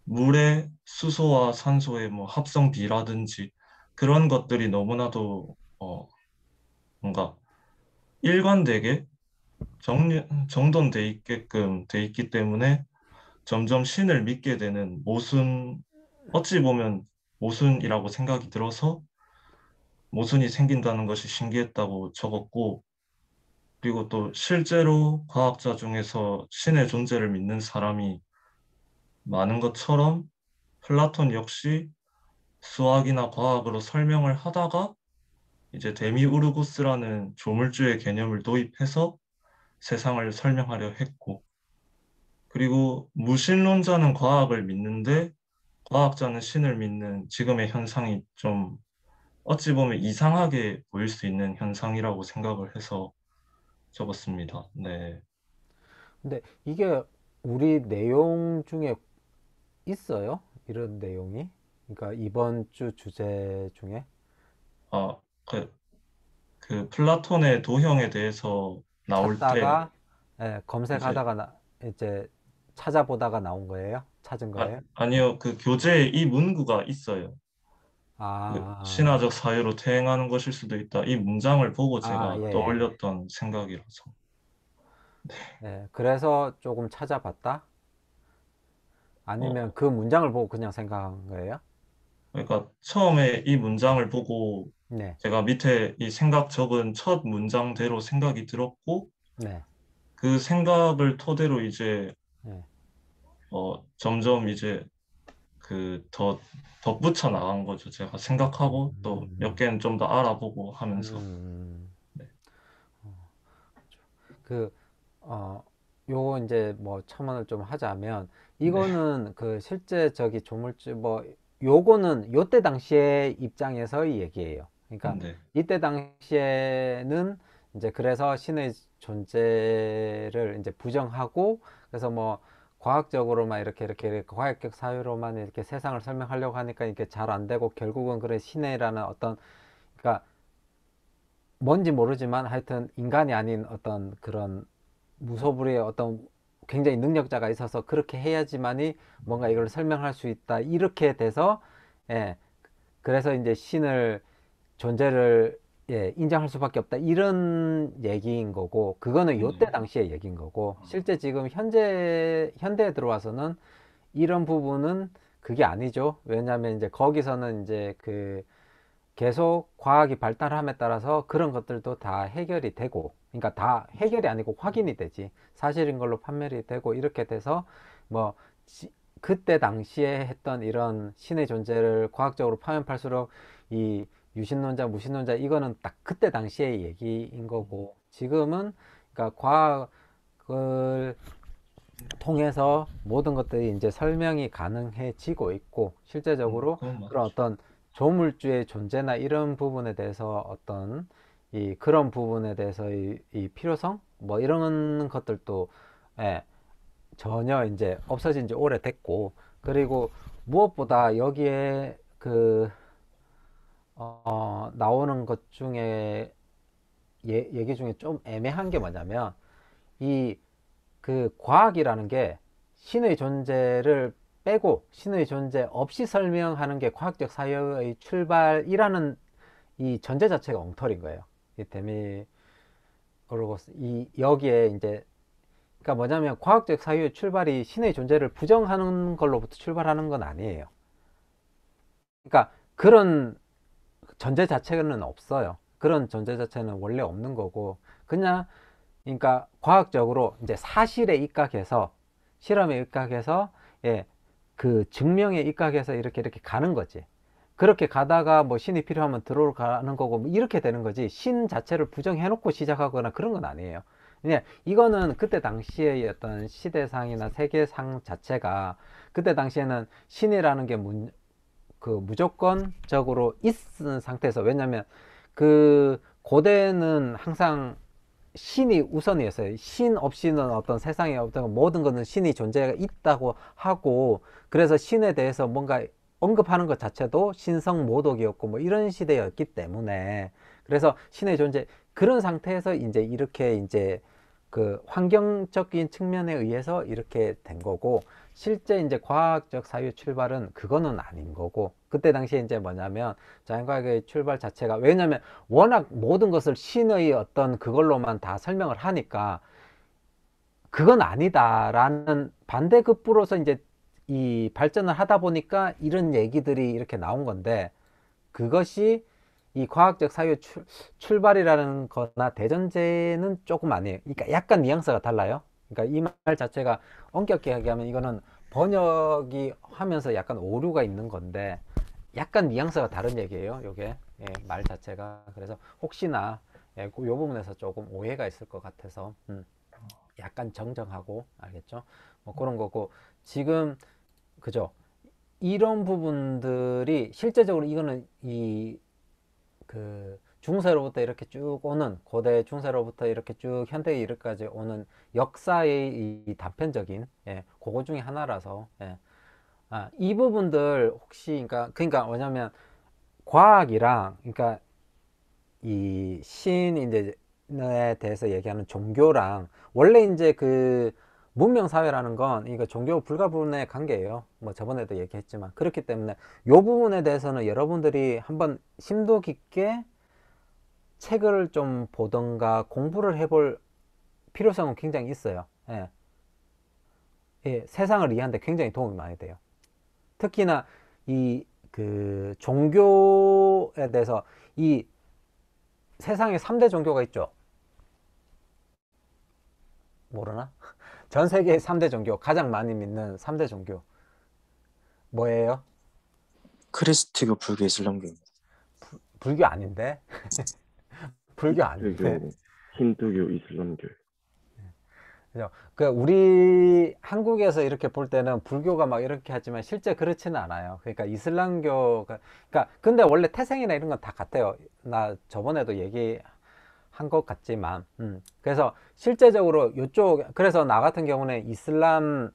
물의 수소와 산소의 뭐 합성비라든지 그런 것들이 너무나도 어, 뭔가 일관되게 정, 정돈돼 있게끔 돼 있기 때문에 점점 신을 믿게 되는 모순, 어찌 보면 모순이라고 생각이 들어서 모순이 생긴다는 것이 신기했다고 적었고, 그리고 또 실제로 과학자 중에서 신의 존재를 믿는 사람이 많은 것처럼 플라톤 역시 수학이나 과학으로 설명을 하다가 이제 데미우르고스라는 조물주의 개념을 도입해서 세상을 설명하려 했고, 그리고 무신론자는 과학을 믿는데 과학자는 신을 믿는 지금의 현상이 좀 어찌 보면 이상하게 보일 수 있는 현상이라고 생각을 해서 적었습니다. 네. 근데 이게 우리 내용 중에 있어요? 이런 내용이? 그러니까 이번 주 주제 중에? 아, 그, 그 플라톤의 도형에 대해서 나올 때 찾다가, 예, 이제 검색하다가 나, 이제 찾아보다가 나온 거예요? 찾은 아, 거예요? 아니요, 그 교재에 이 문구가 있어요. 그 아, 신화적 사유로 퇴행하는 것일 수도 있다. 이 문장을 보고 아, 예, 제가 예. 떠올렸던 생각이라서. 예, 그래서 조금 찾아봤다? 어, 아니면 그 문장을 보고 그냥 생각한 거예요? 그러니까 처음에 이 문장을 보고 네, 제가 밑에 이 생각 적은 첫 문장대로 생각이 들었고 네, 그 생각을 토대로 이제 네. 어, 점점 이제 그 더 덧붙여 나간 거죠. 제가 생각하고 또 몇 음, 개는 좀 더 알아보고 하면서. 음, 네. 그, 어, 요거 이제 뭐 첨언을 좀 하자면, 네. 이거는 그 실제 저기 조물주, 뭐, 요거는 요때 당시의 입장에서의 얘기예요. 그러니까 네. 이때 당시에는 이제 그래서 신의 존재를 이제 부정하고, 그래서 뭐 과학적으로만 이렇게 이렇게, 이렇게 과학적 사유로만 이렇게 세상을 설명하려고 하니까 이게 잘 안 되고 결국은 그래 신의라는 어떤, 그러니까 뭔지 모르지만 하여튼 인간이 아닌 어떤 그런 무소불위의 어떤 굉장히 능력자가 있어서 그렇게 해야지만이 뭔가 이걸 설명할 수 있다. 이렇게 돼서, 예, 그래서 이제 신을 존재를, 예, 인정할 수밖에 없다. 이런 얘기인 거고, 그거는 네. 요때 당시의 얘기인 거고, 실제 지금 현재, 현대에 들어와서는 이런 부분은 그게 아니죠. 왜냐하면 이제 거기서는 이제 그 계속 과학이 발달함에 따라서 그런 것들도 다 해결이 되고, 그러니까 다 해결이 아니고 확인이 되지. 사실인 걸로 판명이 되고, 이렇게 돼서 뭐 지- 그때 당시에 했던 이런 신의 존재를 과학적으로 파면팔수록 이 유신론자, 무신론자 이거는 딱 그때 당시의 얘기인 거고, 지금은 그러니까 과학을 통해서 모든 것들이 이제 설명이 가능해지고 있고, 음, 실제적으로 그건 그런 맞죠. 어떤 조물주의 존재나 이런 부분에 대해서 어떤 이 그런 부분에 대해서 이, 이 필요성 뭐 이런 것들도, 예, 전혀 이제 없어진 지 오래됐고, 그리고 무엇보다 여기에 그 어, 나오는 것 중에 예, 얘기 중에 좀 애매한 게 뭐냐면, 이 그 과학이라는 게 신의 존재를 빼고 신의 존재 없이 설명하는 게 과학적 사유의 출발이라는 이 전제 자체가 엉터리인 거예요. 이 데미오르고스 이 여기에 이제, 그러니까 뭐냐면 과학적 사유의 출발이 신의 존재를 부정하는 걸로부터 출발하는 건 아니에요. 그러니까 그런 전제 자체는 없어요. 그런 전제 자체는 원래 없는 거고, 그냥 그러니까 과학적으로 이제 사실에 입각해서 실험에 입각해서, 예, 그 증명에 입각해서 이렇게 이렇게 가는 거지. 그렇게 가다가 뭐 신이 필요하면 들어가는 거고 뭐 이렇게 되는 거지. 신 자체를 부정해놓고 시작하거나 그런 건 아니에요. 그냥 이거는 그때 당시의 어떤 시대상이나 세계상 자체가, 그때 당시에는 신이라는 게 문, 그 무조건적으로 있는 상태에서, 왜냐면 그 고대는 항상 신이 우선이었어요. 신 없이는 어떤 세상에 어떤 모든 것은 신이 존재가 있다고 하고, 그래서 신에 대해서 뭔가 언급하는 것 자체도 신성 모독이었고 뭐 이런 시대였기 때문에, 그래서 신의 존재 그런 상태에서 이제 이렇게 이제 그 환경적인 측면에 의해서 이렇게 된 거고, 실제 이제 과학적 사유 출발은 그거는 아닌 거고, 그때 당시에 이제 뭐냐면 자연과학의 출발 자체가, 왜냐면 워낙 모든 것을 신의 어떤 그걸로만 다 설명을 하니까 그건 아니다라는 반대급부로서 이제 이 발전을 하다 보니까 이런 얘기들이 이렇게 나온 건데, 그것이 이 과학적 사유 출, 출발이라는 거나 대전제는 조금 아니에요. 그러니까 약간 뉘앙스가 달라요. 그러니까 이 말 자체가 엄격히 얘기하면 이거는 번역이 하면서 약간 오류가 있는 건데, 약간 뉘앙스가 다른 얘기예요. 요게 예, 말 자체가. 그래서 혹시나 예, 그 요 부분에서 조금 오해가 있을 것 같아서 음, 약간 정정하고, 알겠죠? 뭐 그런 거고, 지금 그죠? 이런 부분들이 실제적으로 이거는 이 그 중세로부터 이렇게 쭉 오는, 고대 중세로부터 이렇게 쭉 현대에 이르까지 오는 역사의 이 단편적인 예, 그거 중에 하나라서 예. 아, 이 부분들 혹시 그러니까 그러니까 뭐냐면 과학이랑 그러니까 이 신에 대해서 얘기하는 종교랑, 원래 이제 그 문명 사회라는 건 이거 종교 불가분의 관계예요. 뭐 저번에도 얘기했지만, 그렇기 때문에 요 부분에 대해서는 여러분들이 한번 심도 깊게 책을 좀 보던가 공부를 해볼 필요성은 굉장히 있어요. 예. 예, 세상을 이해하는데 굉장히 도움이 많이 돼요. 특히나 이 그 종교에 대해서, 이 세상에 삼 대 종교가 있죠. 모르나? 전 세계의 삼 대 종교, 가장 많이 믿는 삼 대 종교 뭐예요? 크리스트교, 불교, 이슬람교입니다. 불교 아닌데? 불교 아닌데? 기독교, 힌두교, 이슬람교. 그죠? 그 우리 한국에서 이렇게 볼 때는 불교가 막 이렇게 하지만 실제 그렇지는 않아요. 그러니까 이슬람교가, 그러니까 근데 원래 태생이나 이런 건 다 같아요. 나 저번에도 얘기한 것 같지만, 음. 그래서 실제적으로 요쪽, 그래서 나 같은 경우는 이슬람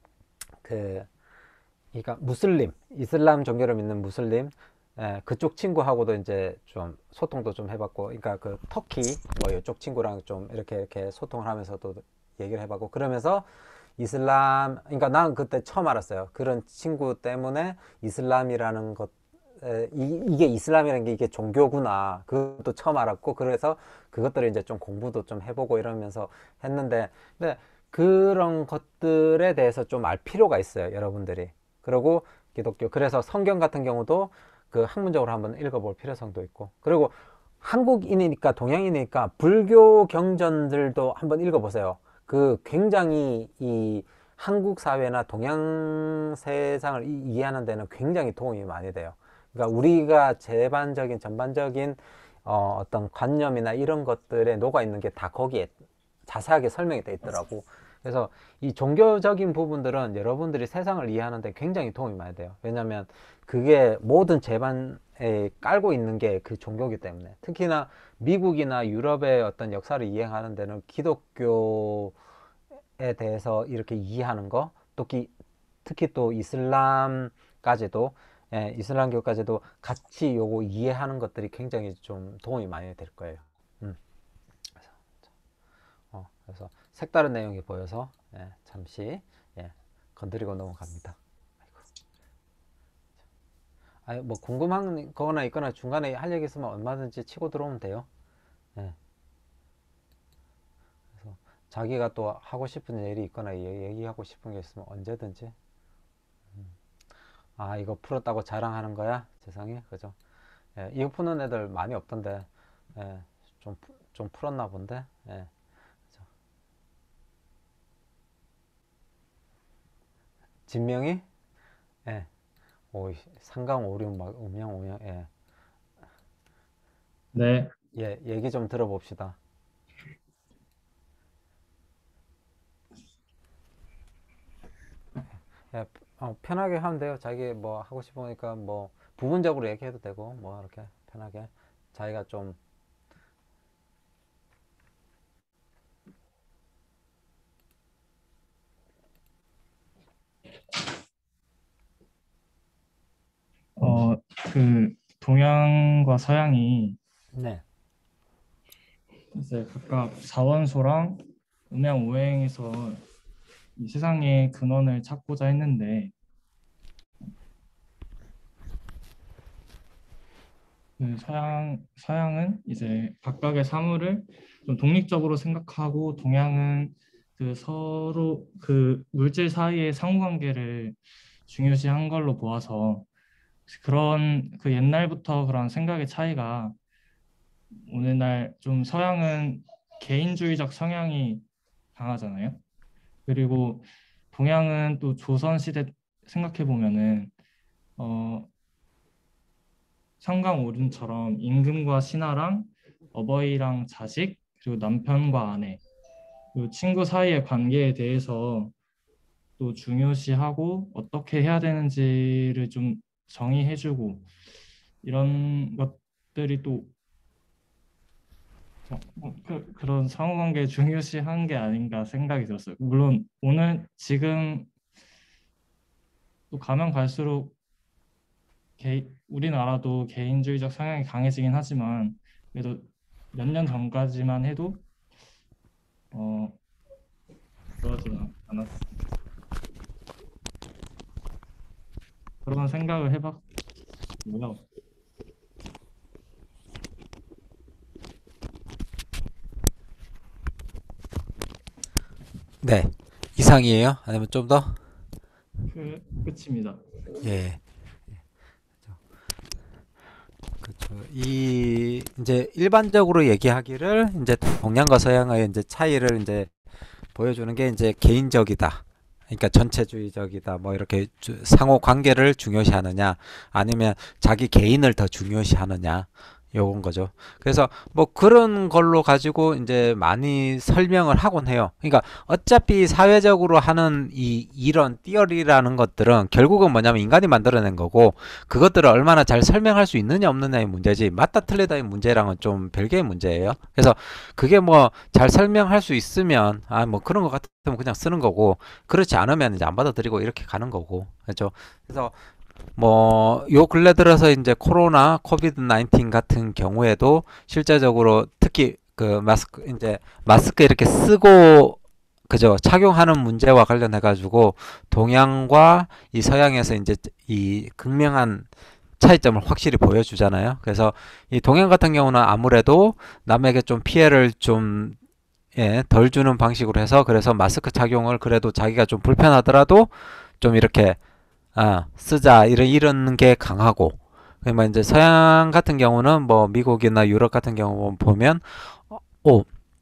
그 그러니까 무슬림, 이슬람 종교를 믿는 무슬림, 예, 그쪽 친구하고도 이제 좀 소통도 좀 해봤고, 그러니까 그 터키 뭐 이쪽 친구랑 좀 이렇게 이렇게 소통을 하면서도 얘기를 해봤고, 그러면서 이슬람, 그러니까 난 그때 처음 알았어요. 그런 친구 때문에 이슬람이라는 것, 에, 이, 이게 이슬람이라는 게 이게 종교구나. 그것도 처음 알았고, 그래서 그것들을 이제 좀 공부도 좀 해보고 이러면서 했는데, 근데 그런 것들에 대해서 좀 알 필요가 있어요, 여러분들이. 그리고 기독교, 그래서 성경 같은 경우도 그 학문적으로 한번 읽어볼 필요성도 있고, 그리고 한국인이니까, 동양인이니까 불교 경전들도 한번 읽어보세요. 그 굉장히 이 한국 사회나 동양 세상을 이- 이해하는 데는 굉장히 도움이 많이 돼요. 그러니까 우리가 제반적인 전반적인 어, 어떤 관념이나 이런 것들에 녹아 있는 게 다 거기에 자세하게 설명이 돼 있더라고. 그래서 이 종교적인 부분들은 여러분들이 세상을 이해하는 데 굉장히 도움이 많이 돼요. 왜냐하면 그게 모든 제반에 깔고 있는 게 그 종교이기 때문에. 특히나 미국이나 유럽의 어떤 역사를 이해하는 데는 기독교에 대해서 이렇게 이해하는 거, 특히, 특히 또 이슬람까지도, 예, 이슬람교까지도 같이 요거 이해하는 것들이 굉장히 좀 도움이 많이 될 거예요. 음. 그래서, 어, 그래서 색다른 내용이 보여서 예, 잠시 예, 건드리고 넘어갑니다. 아니, 뭐 궁금한 거나 있거나 중간에 할 얘기 있으면 얼마든지 치고 들어오면 돼요. 예. 그래서 자기가 또 하고 싶은 일이 있거나 얘기하고 싶은 게 있으면 언제든지. 음. 아, 이거 풀었다고 자랑하는 거야? 세상에, 그죠? 예, 이거 푸는 애들 많이 없던데, 예, 좀, 좀 풀었나 본데, 예, 그죠? 진명이? 예, 오, 상강 오륜, 막, 음양, 오양, 예, 네. 예, 얘기 좀 들어봅시다. 예, 어, 편하게 하면 돼요. 자기 뭐 하고 싶으니까 뭐 부분적으로 얘기해도 되고, 뭐 이렇게 편하게 자기가 좀 어, 그 동양과 서양이 네, 이제 각각 사원소랑 음양 오행에서 이 세상의 근원을 찾고자 했는데 그 서양 서양은 이제 각각의 사물을 좀 독립적으로 생각하고 동양은 그 서로 그 물질 사이의 상호관계를 중요시한 걸로 보아서 그런 그 옛날부터 그런 생각의 차이가 오늘날 좀 서양은 개인주의적 성향이 강하잖아요. 그리고 동양은 또 조선시대 생각해 보면은 어 상강오륜처럼 임금과 신하랑 어버이랑 자식 그리고 남편과 아내 그리고 친구 사이의 관계에 대해서 또 중요시하고 어떻게 해야 되는지를 좀 정의해주고 이런 것들이 또 어, 뭐 그, 그런 상호관계 중요시한 게 아닌가 생각이 들었어요. 물론 오늘 지금 또 가면 갈수록 개, 우리나라도 개인주의적 성향이 강해지긴 하지만 그래도 몇 년 전까지만 해도 어 그러지는 않았습니다. 그런 생각을 해봤고요. 네, 이상이에요? 아니면 좀 더? 그 끝입니다. 예. 그렇죠. 이 이제 일반적으로 얘기하기를 이제 동양과 서양의 이제 차이를 이제 보여주는 게 이제 개인적이다. 그러니까 전체주의적이다. 뭐 이렇게 주- 상호 관계를 중요시하느냐, 아니면 자기 개인을 더 중요시하느냐. 요건 거죠. 그래서 뭐 그런 걸로 가지고 이제 많이 설명을 하곤 해요. 그러니까 어차피 사회적으로 하는 이 이런 띠어리라는 것들은 결국은 뭐냐면 인간이 만들어낸 거고, 그것들을 얼마나 잘 설명할 수 있느냐 없느냐의 문제지, 맞다 틀리다의 문제랑은 좀 별개의 문제예요. 그래서 그게 뭐 잘 설명할 수 있으면 아 뭐 그런 것 같으면 그냥 쓰는 거고, 그렇지 않으면 이제 안 받아들이고 이렇게 가는 거고. 그렇죠. 그래서 뭐, 요 근래 들어서 이제 코로나, 코비드 나인틴 같은 경우에도 실제적으로 특히 그 마스크, 이제 마스크 이렇게 쓰고, 그죠, 착용하는 문제와 관련해가지고 동양과 이 서양에서 이제 이 극명한 차이점을 확실히 보여주잖아요. 그래서 이 동양 같은 경우는 아무래도 남에게 좀 피해를 좀 예, 덜 주는 방식으로 해서, 그래서 마스크 착용을 그래도 자기가 좀 불편하더라도 좀 이렇게 아, 쓰자 이런 이런 게 강하고, 그러면 이제 서양 같은 경우는 뭐 미국이나 유럽 같은 경우 보면 어, 오,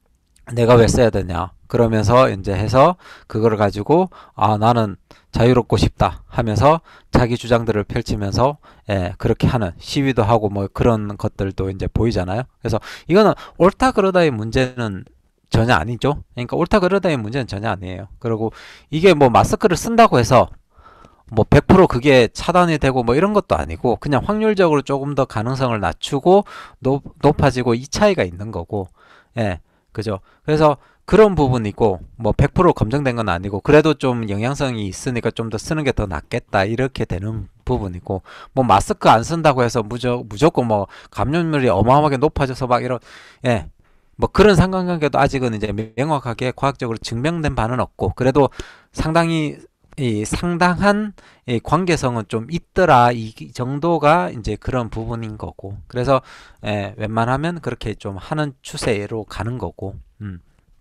내가 왜 써야 되냐 그러면서 이제 해서 그거를 가지고 아 나는 자유롭고 싶다 하면서 자기 주장들을 펼치면서 예, 그렇게 하는 시위도 하고 뭐 그런 것들도 이제 보이잖아요. 그래서 이거는 옳다 그러다의 문제는 전혀 아니죠. 그러니까 옳다 그러다의 문제는 전혀 아니에요. 그리고 이게 뭐 마스크를 쓴다고 해서 뭐 백 퍼센트 그게 차단이 되고 뭐 이런 것도 아니고, 그냥 확률적으로 조금 더 가능성을 낮추고 높, 높아지고 이 차이가 있는 거고. 예, 그죠. 그래서 그런 부분이 있고, 뭐 백 퍼센트 검증된 건 아니고 그래도 좀 영향성이 있으니까 좀 더 쓰는 게 더 낫겠다 이렇게 되는 부분이고, 뭐 마스크 안 쓴다고 해서 무조, 무조건 뭐 감염률이 어마어마하게 높아져서 막 이런, 예, 뭐 그런 상관관계도 아직은 이제 명확하게 과학적으로 증명된 바는 없고, 그래도 상당히 이 상당한 이 관계성은 좀 있더라 이 정도가 이제 그런 부분인 거고, 그래서 예, 웬만하면 그렇게 좀 하는 추세로 가는 거고, 음,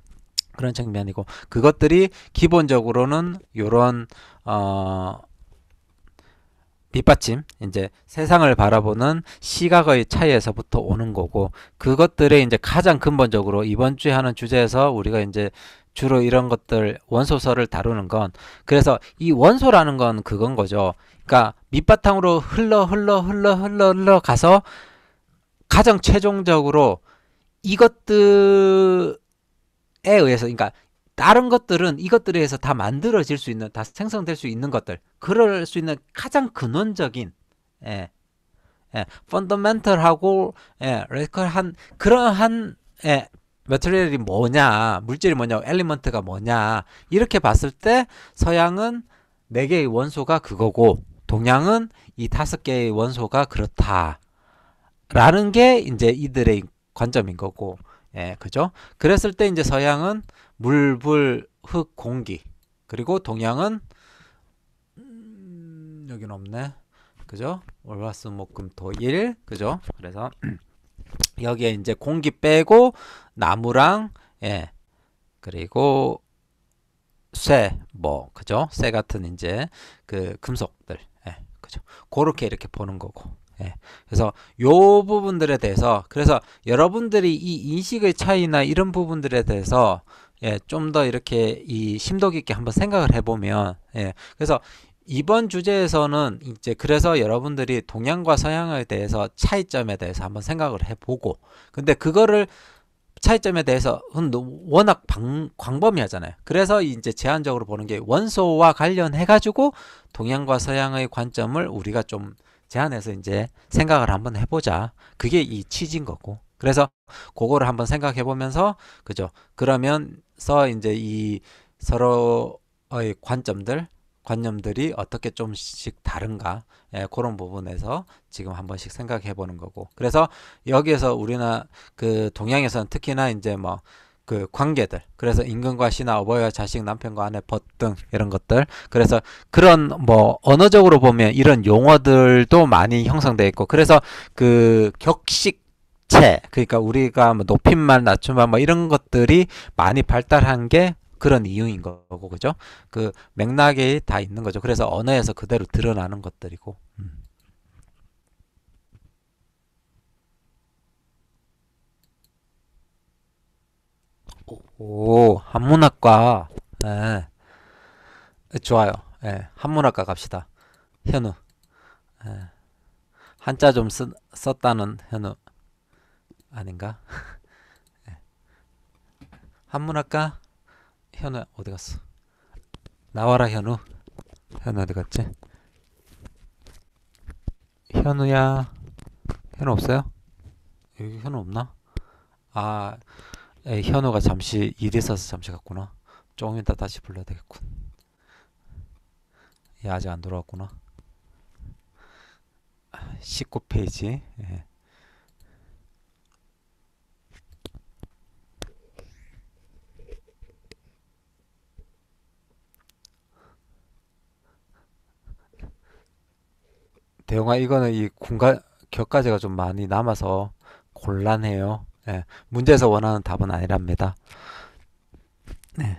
그런 측면이고, 그것들이 기본적으로는 요런 어 밑받침, 이제 세상을 바라보는 시각의 차이에서부터 오는 거고, 그것들의 이제 가장 근본적으로 이번 주에 하는 주제에서 우리가 이제 주로 이런 것들 원소설을 다루는 건, 그래서 이 원소라는 건 그건 거죠. 그러니까 밑바탕으로 흘러 흘러 흘러 흘러 흘러 가서 가장 최종적으로 이것들에 의해서, 그러니까 다른 것들은 이것들에 의해서 다 만들어질 수 있는, 다 생성될 수 있는 것들, 그럴 수 있는 가장 근원적인, 예, 예, 펀더멘털하고, 예, 레컬한 그러한, 예, 매트리얼이 뭐냐, 물질이 뭐냐, 엘리먼트가 뭐냐, 이렇게 봤을 때 서양은 네 개의 원소가 그거고 동양은 이 다섯 개의 원소가 그렇다라는 게 이제 이들의 관점인 거고, 예, 그죠? 그랬을 때 이제 서양은 물, 불, 흙, 공기, 그리고 동양은 음, 여기는 없네. 그죠? 월화수목금토일. 그죠? 그래서 여기에 이제 공기 빼고 나무랑 예. 그리고 쇠, 뭐, 그죠? 쇠 같은 이제 그 금속들, 예, 그죠? 그렇게 이렇게 보는 거고, 예. 그래서 요 부분들에 대해서, 그래서 여러분들이 이 인식의 차이나 이런 부분들에 대해서, 예, 좀 더 이렇게 이 심도 깊게 한번 생각을 해보면, 예, 그래서 이번 주제에서는 이제 그래서 여러분들이 동양과 서양에 대해서 차이점에 대해서 한번 생각을 해보고, 근데 그거를 차이점에 대해서 워낙 방, 광범위하잖아요. 그래서 이제 제한적으로 보는 게 원소와 관련해 가지고 동양과 서양의 관점을 우리가 좀 제한해서 이제 생각을 한번 해보자. 그게 이 취지인 거고. 그래서 그거를 한번 생각해 보면서 그죠? 그러면서 이제 이 서로의 관점들, 관념들이 어떻게 좀씩 다른가, 예, 그런 부분에서 지금 한 번씩 생각해 보는 거고. 그래서 여기에서 우리나 그 동양에서는 특히나 이제 뭐 그 관계들, 그래서 임금과 신하, 어버이와 자식, 남편과 아내, 벗 등 이런 것들, 그래서 그런 뭐 언어적으로 보면 이런 용어들도 많이 형성되어 있고, 그래서 그 격식체, 그러니까 우리가 뭐 높임말, 낮춤말 뭐 이런 것들이 많이 발달한 게 그런 이유인 거고, 그죠? 그 맥락이 다 있는 거죠. 그래서 언어에서 그대로 드러나는 것들이고. 음. 오, 한문학과. 예, 좋아요. 예, 한문학과 갑시다. 현우. 예, 한자 좀 쓰, 썼다는 현우 아닌가? 예. 한문학과 현우 어디 갔어? 나와라 현우. 현우 어디 갔지? 현우야. 현우 없어요? 여기 현우 없나? 아, 에, 현우가 잠시 일이 있어서 잠시 갔구나. 조금 이따 다시 불러야 되겠군. 얘 아직 안 돌아왔구나. 십구 페이지. 예. 대용아, 이거는 이 군가 격가제가 좀 많이 남아서 곤란해요. 예. 문제에서 원하는 답은 아니랍니다. 네.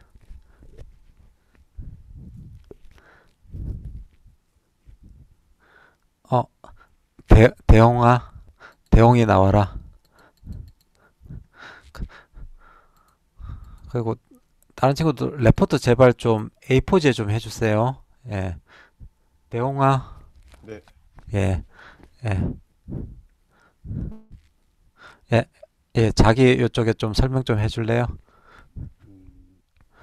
어, 대, 대용아, 대용이 나와라. 그리고 다른 친구들 레포트 제발 좀 에이 포지에 좀 해주세요. 예. 대용아. 네. 예. 예. 예. 예. 자기 이쪽에 좀 설명 좀 해줄래요? 음,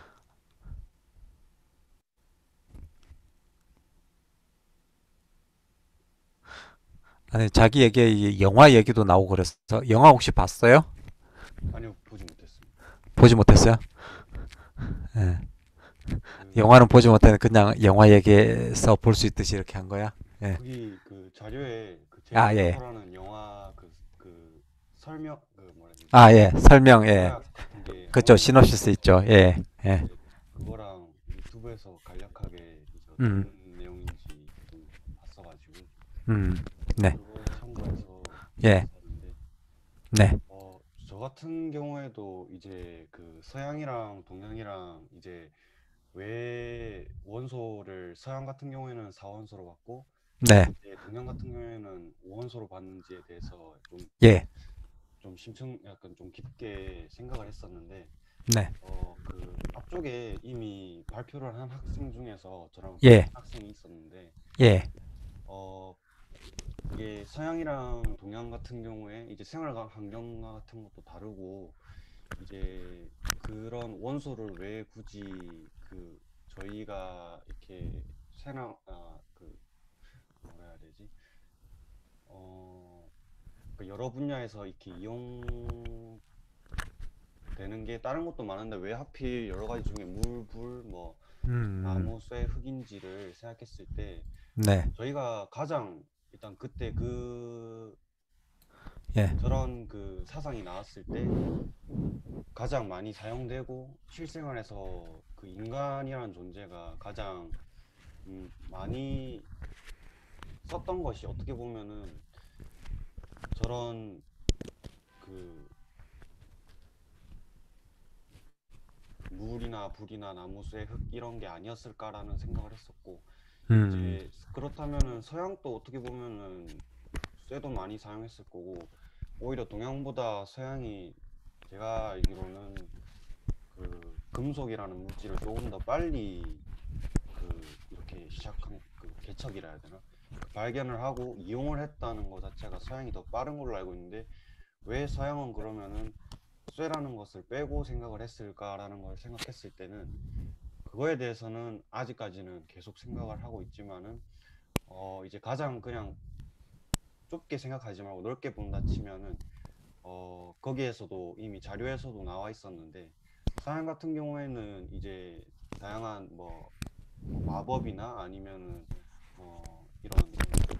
아니, 자기 얘기에 이 영화 얘기도 나오고 그랬어. 영화 혹시 봤어요? 아니요, 보지 못했습니다. 보지 못했어요? 예. 그, 영화는 보지 못했는데 그냥 영화 얘기에서 볼 수 있듯이 이렇게 한 거야? 예. 거기 그 자료에 그 아, 예. 제이라는 영화 그, 그 설명 그 뭐라 해야 되지? 아, 예. 설명, 예. 요약 같은 게 그쵸. 나오는 시놉시스 거 있죠. 예. 예. 이제 그거랑 유튜브에서 간략하게 이제 어떤 음. 내용인지 좀 봤어가지고 음. 네. 그거 참고해서 예. 봤었는데 네. 어, 저 같은 경우에도 이제 그 서양이랑 동양이랑 이제 왜 원소를 서양 같은 경우에는 사원소로 봤고 네. 이제 동양 같은 경우에는 오원소로 봤는지에 대해서 좀, 예. 좀 심층 약간 좀 깊게 생각을 했었는데 네. 어, 그 앞쪽에 이미 발표를 한 학생 중에서 저랑 예. 같은 학생이 있었는데 예. 어, 이게 서양이랑 동양 같은 경우에 이제 생활 환경 같은 것도 다르고 이제 그런 원소를 왜 굳이 그 저희가 이렇게 생활 아그 뭐라 해야 되지 어 그 여러 분야에서 이렇게 이용되는 게 다른 것도 많은데 왜 하필 여러 가지 중에 물, 불, 뭐 음. 나무, 쇠, 흙인지를 생각했을 때 네. 저희가 가장 일단 그때 그 예. 저런 그 사상이 나왔을 때 가장 많이 사용되고 실생활에서 그 인간이라는 존재가 가장 음, 많이 썼던 것이 어떻게 보면은 저런 그 물이나 불이나 나무, 쇠, 흙 이런 게 아니었을까라는 생각을 했었고 음. 이제 그렇다면은 서양도 어떻게 보면은 쇠도 많이 사용했을 거고 오히려 동양보다 서양이 제가 알기로는 그 금속이라는 물질을 조금 더 빨리 그 이렇게 시작한 그 개척이라 해야 되나 그 발견을 하고 이용을 했다는 것 자체가 서양이 더 빠른 걸로 알고 있는데 왜 서양은 그러면은 쇠라는 것을 빼고 생각을 했을까라는 걸 생각했을 때는 그거에 대해서는 아직까지는 계속 생각을 하고 있지만은 어 이제 가장 그냥 좁게 생각하지 말고 넓게 본다 치면은 어 거기에서도 이미 자료에서도 나와 있었는데 서양 같은 경우에는 이제 다양한 뭐, 뭐 마법이나 아니면은 어 이런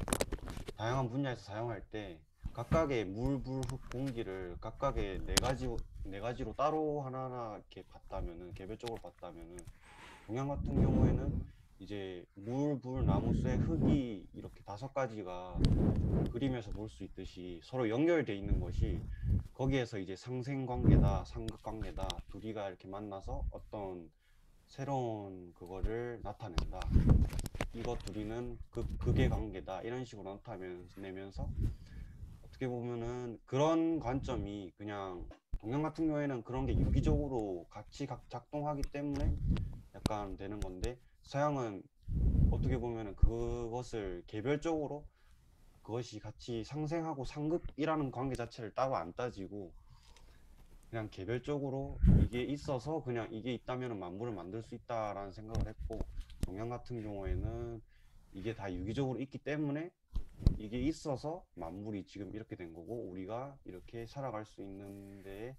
다양한 분야에서 사용할 때 각각의 물, 불, 흙, 공기를 각각의 네 가지 네 가지로 따로 하나하나 이렇게 봤다면은 개별적으로 봤다면은 동양 같은 경우에는 이제 물, 불, 나무, 쇠, 흙이 이렇게 다섯 가지가 그림에서 볼 수 있듯이 서로 연결돼 있는 것이 거기에서 이제 상생 관계다, 상극 관계다, 둘이가 이렇게 만나서 어떤 새로운 그거를 나타낸다. 이것 둘이는 극, 극의 관계다. 이런 식으로 나타내면서 어떻게 보면은 그런 관점이 그냥 동양 같은 경우에는 그런 게 유기적으로 같이 각 작동하기 때문에 약간 되는 건데 서양은 어떻게 보면은 그것을 개별적으로 그것이 같이 상생하고 상극이라는 관계 자체를 따로 안 따지고 그냥 개별적으로 이게 있어서 그냥 이게 있다면 만물을 만들 수 있다라는 생각을 했고 동양 같은 경우에는 이게 다 유기적으로 있기 때문에 이게 있어서 만물이 지금 이렇게 된 거고 우리가 이렇게 살아갈 수 있는데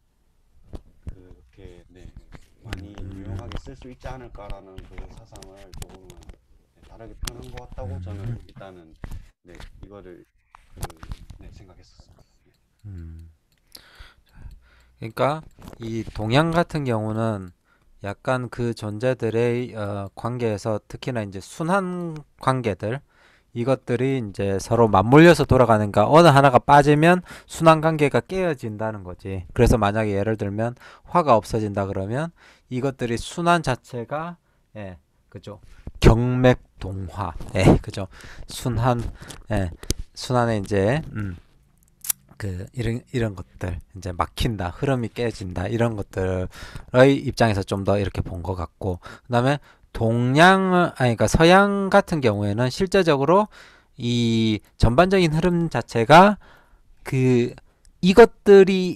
그렇게 네 많이 유용하게 쓸 수 있지 않을까라는 그 사상을 조금은 네, 다르게 표현한 것 같다고 저는 일단은 네 이거를 그, 네, 생각했었습니다. 네. 음. 그러니까 이 동양 같은 경우는 약간 그 존재들의 어, 관계에서 특히나 이제 순환 관계들 이것들이 이제 서로 맞물려서 돌아가니까 어느 하나가 빠지면 순환 관계가 깨어진다는 거지. 그래서 만약에 예를 들면 화가 없어진다 그러면 이것들이 순환 자체가 예, 그죠. 경맥동화. 예, 그죠. 순환 예, 순환에 이제 음, 그 이런 이런 것들 이제 막힌다, 흐름이 깨진다 이런 것들의 입장에서 좀 더 이렇게 본 것 같고 그다음에 동양 아니 그러니까 서양 같은 경우에는 실제적으로 이 전반적인 흐름 자체가 그 이것들이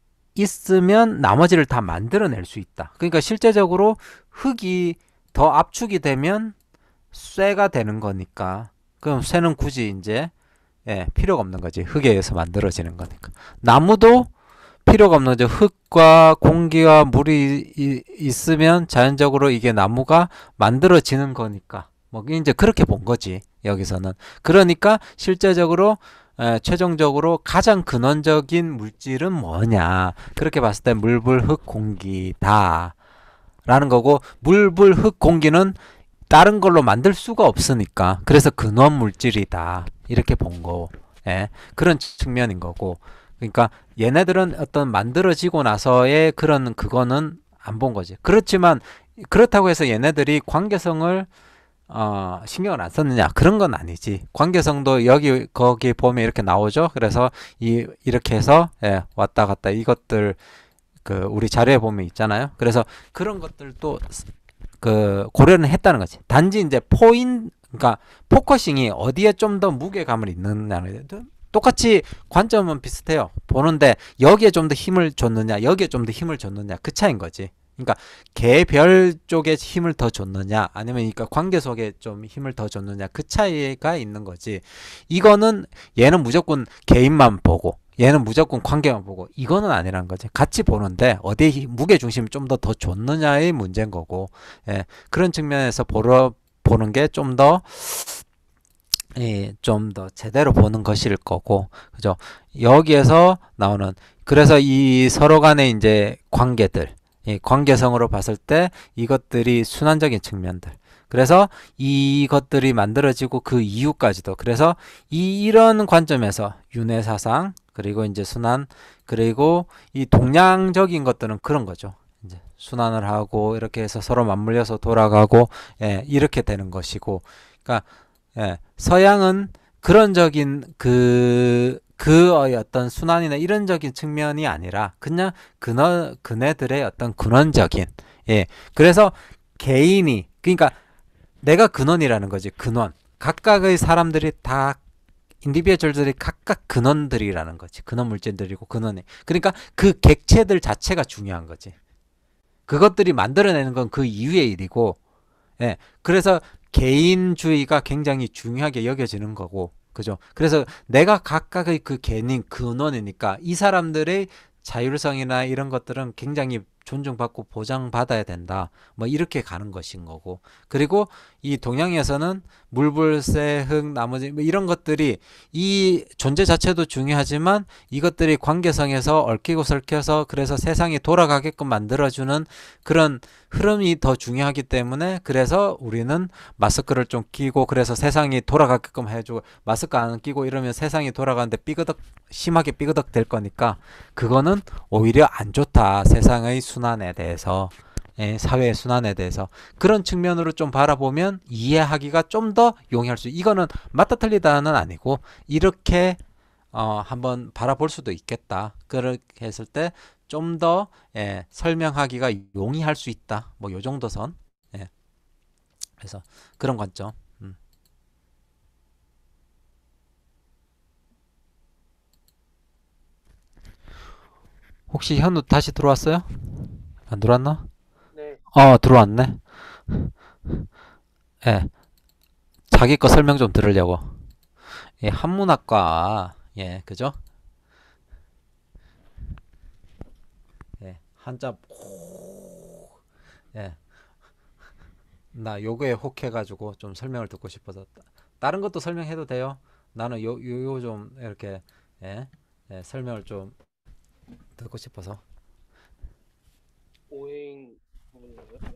있으면 나머지를 다 만들어낼 수 있다. 그러니까 실제적으로 흙이 더 압축이 되면 쇠가 되는 거니까 그럼 쇠는 굳이 이제 예, 필요가 없는 거지. 흙에 의해서 만들어지는 거니까. 나무도 필요가 없는 거죠. 흙과 공기와 물이 이, 있으면 자연적으로 이게 나무가 만들어지는 거니까. 뭐 이제 그렇게 본 거지. 여기서는. 그러니까 실제적으로 에, 최종적으로 가장 근원적인 물질은 뭐냐. 그렇게 봤을 때 물, 불, 흙, 공기다. 라는 거고 물, 불, 흙, 공기는 다른 걸로 만들 수가 없으니까. 그래서 근원 물질이다. 이렇게 본 거. 예, 그런 측면인 거고. 그러니까 얘네들은 어떤 만들어지고 나서의 그런 그거는 안 본 거지. 그렇지만 그렇다고 해서 얘네들이 관계성을 어, 신경을 안 썼느냐 그런 건 아니지. 관계성도 여기 거기 보면 이렇게 나오죠. 그래서 이 이렇게 해서 예, 왔다 갔다 이것들 그 우리 자료에 보면 있잖아요. 그래서 그런 것들도 그 고려는 했다는 거지. 단지 이제 포인 그러니까 포커싱이 어디에 좀 더 무게감을 있느냐는 똑같이 관점은 비슷해요. 보는데 여기에 좀 더 힘을 줬느냐 여기에 좀 더 힘을 줬느냐 그 차이인 거지. 그러니까 개별 쪽에 힘을 더 줬느냐 아니면 그러니까 관계 속에 좀 힘을 더 줬느냐 그 차이가 있는 거지. 이거는 얘는 무조건 개인만 보고 얘는 무조건 관계만 보고 이거는 아니란 거지. 같이 보는데 어디에 무게 중심을 좀 더 더 줬느냐의 문제인 거고 예, 그런 측면에서 보러 보는 게 좀 더 좀 더 제대로 보는 것일 거고, 그죠? 여기에서 나오는, 그래서 이 서로 간의 이제 관계들, 이 관계성으로 봤을 때 이것들이 순환적인 측면들. 그래서 이것들이 만들어지고 그 이유까지도. 그래서 이, 이런 관점에서 윤회사상, 그리고 이제 순환, 그리고 이 동양적인 것들은 그런 거죠. 이제 순환을 하고 이렇게 해서 서로 맞물려서 돌아가고, 예, 이렇게 되는 것이고, 그러니까 예, 서양은 그런적인 그, 그 어떤 순환이나 이런적인 측면이 아니라 그냥 그너, 그네들의 어떤 근원적인, 예, 그래서 개인이, 그러니까 내가 근원이라는 거지, 근원. 각각의 사람들이 다 인디비주얼들이 각각 근원들이라는 거지. 근원 물질들이고 근원이. 그러니까 그 객체들 자체가 중요한 거지. 그것들이 만들어내는 건 그 이후의 일이고, 예, 그래서 개인주의가 굉장히 중요하게 여겨지는 거고, 그죠? 그래서 내가 각각의 그 개인 근원이니까 이 사람들의 자율성이나 이런 것들은 굉장히 존중받고 보장받아야 된다. 뭐 이렇게 가는 것인 거고. 그리고 이 동양에서는 물불새, 흙, 나머지 뭐 이런 것들이 이 존재 자체도 중요하지만 이것들이 관계성에서 얽히고 설켜서 그래서 세상이 돌아가게끔 만들어주는 그런 흐름이 더 중요하기 때문에, 그래서 우리는 마스크를 좀 끼고 그래서 세상이 돌아가게끔 해주고, 마스크 안 끼고 이러면 세상이 돌아가는데 삐그덕 심하게 삐그덕 될 거니까 그거는 오히려 안 좋다. 세상의 순환에 대해서, 예, 사회의 순환에 대해서 그런 측면으로 좀 바라보면 이해하기가 좀 더 용이할 수. 이거는 맞다 틀리다는 아니고 이렇게 어, 한번 바라볼 수도 있겠다. 그렇게 했을 때 좀 더, 예, 설명하기가 용이할 수 있다. 뭐 요 정도 선. 예. 그래서 그런 관점. 음. 혹시 현우 다시 들어왔어요? 안 들어왔나? 네. 어, 들어왔네. 예. 자기 거 설명 좀 들으려고. 예, 한문학과, 예, 그죠? 예, 한자, 호, 예, 나 요거에 혹해가지고 좀 설명을 듣고 싶어서. 다른 것도 설명해도 돼요. 나는 요, 요, 요 좀 이렇게, 예, 예, 설명을 좀 듣고 싶어서. 오행 하는 거요?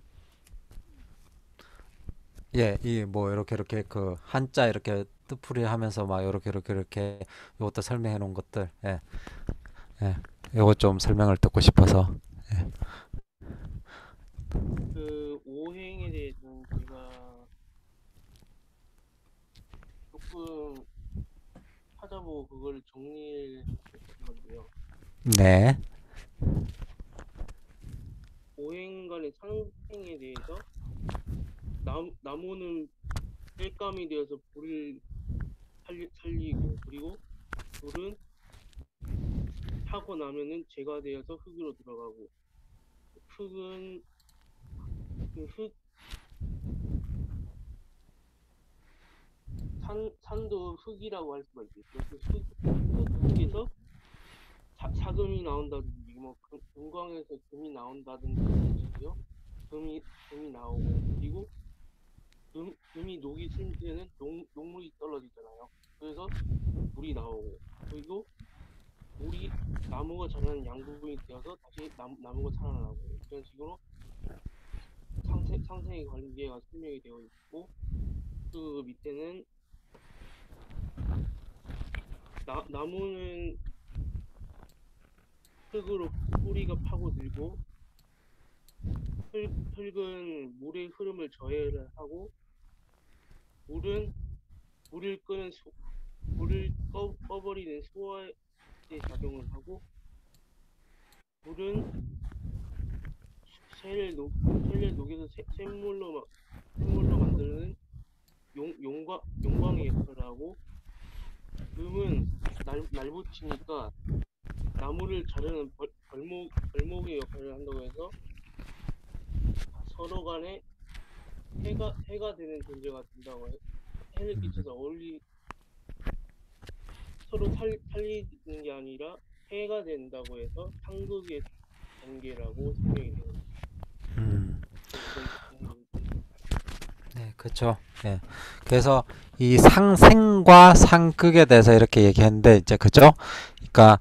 예, 이 뭐 이렇게 이렇게 그 한자 이렇게 뜻풀이 하면서 막 이렇게 이렇게 이렇게 요것도 설명해 놓은 것들, 예, 예, 요거 좀 설명을 듣고 싶어서. 예. 그 오행에 대해서는 제가 조금 찾아보고 그걸 정리를 했거든요. 네, 오행 간의 상생에 대해서 나, 나무는 땔감이 되어서 불을 살리, 살리고, 그리고 불은 타고 나면은 재가 되어서 흙으로 들어가고, 흙은 그 흙, 산, 산도 흙이라고 할 수가 있겠죠. 그 흙, 흙에서 사, 사금이 나온다든지, 뭐 금, 금광에서 금이 나온다든지, 금이 금이 나오고, 그리고 금, 금이 녹이 슬 때는 녹, 녹물이 떨어지잖아요. 그래서 물이 나오고, 그리고 물이 나무가 자라는 양분이 되어서 다시 나무, 나무가 살아나고, 이런 식으로 상생, 상생의 관계가 설명이 되어 있고, 그 밑에는 나, 나무는 흙으로 뿌리가 파고들고, 흙, 흙은 물의 흐름을 저해를 하고, 물은 물을 끄는 소, 물을 꺼, 꺼버리는 소화의 작용을 하고, 물은 쇠를 녹 쇠를 녹여서 새, 샘물로 마, 샘물로 만드는 용 용광 용광의 역할을 하고, 금은 날 날붙이니까 나무를 자르는 벌, 벌목 벌목의 역할을 한다고 해서 서로 간에 해가 해가 되는 존재가 된다고 해. 해를 끼쳐서 어울리 서로 살, 살리는 게 아니라 해가 된다고 해서 상극의 관계라고 설명이 되는 음, 그런, 그런, 네, 그쵸. 예. 그래서 이 상생과 상극에 대해서 이렇게 얘기했는데, 이제, 그죠? 그러니까,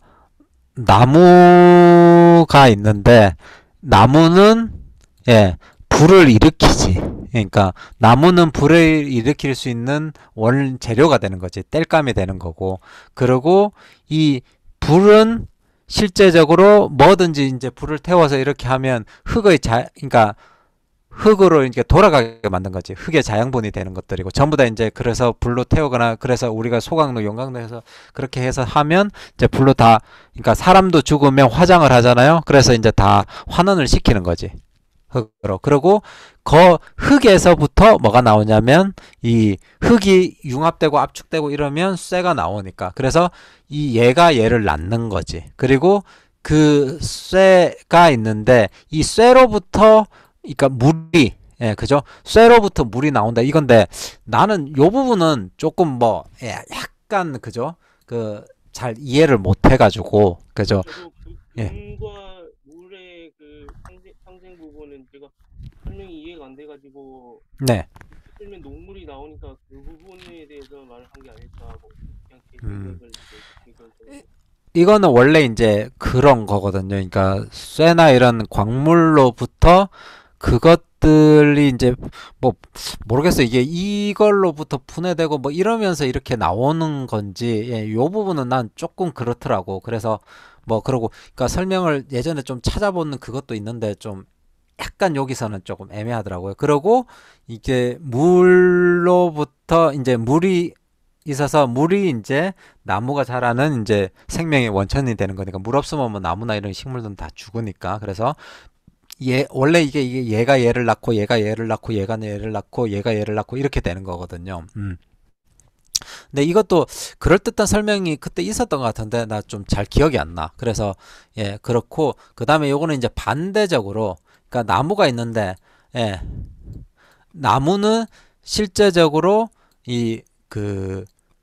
나무가 있는데, 나무는, 예, 불을 일으키지. 그러니까, 나무는 불을 일으킬 수 있는 원 재료가 되는 거지. 땔감이 되는 거고. 그리고 이 불은 실제적으로 뭐든지 이제 불을 태워서 이렇게 하면 흙의 자, 그러니까, 흙으로 이렇게 돌아가게 만든 거지. 흙의 자양분이 되는 것들이고 전부 다 이제 그래서 불로 태우거나 그래서 우리가 소각로, 용광로 해서 그렇게 해서 하면 이제 불로 다 그러니까 사람도 죽으면 화장을 하잖아요. 그래서 이제 다 환원을 시키는 거지. 흙으로. 그리고 그 흙에서부터 뭐가 나오냐면 이 흙이 융합되고 압축되고 이러면 쇠가 나오니까. 그래서 이 얘가 얘를 낳는 거지. 그리고 그 쇠가 있는데 이 쇠로부터 그러니까 물이 예 그죠 쇠로부터 물이 나온다 이건데 나는 요 부분은 조금 뭐 예, 약간 그죠 그 잘 이해를 못 해가지고 그죠 저도 그 예 금과 물의 그 상생, 상생 부분은 제가 설명이 이해가 안 돼가지고 네 설명 녹물이 나오니까 그 부분에 대해서 말을 한 게 아닐까 하고 그냥 제 음. 생각을 이제 지금 이거는 원래 이제 그런 거거든요. 그러니까 쇠나 이런 광물로부터 그것들이 이제 뭐 모르겠어요. 이게 이걸로부터 분해되고 뭐 이러면서 이렇게 나오는 건지 예, 요 부분은 난 조금 그렇더라고. 그래서 뭐 그러고 그러니까 설명을 예전에 좀 찾아보는 그것도 있는데 좀 약간 여기서는 조금 애매하더라고요. 그리고 이게 물로부터 이제 물이 있어서 물이 이제 나무가 자라는 이제 생명의 원천이 되는 거니까 물 없으면 뭐 나무나 이런 식물들은 다 죽으니까 그래서 얘 원래 이게 이게 얘가 얘를 낳고 얘가 얘를 낳고 얘가 얘를 낳고 얘가 얘를 낳고 이렇게 되는 거거든요. 음. 근데 이것도 그럴듯한 설명이 그때 있었던 것 같은데 나 좀 잘 기억이 안 나. 그래서 예 그렇고 그 다음에 요거는 이제 반대적으로 그러니까 나무가 있는데 예 나무는 실제적으로 이 그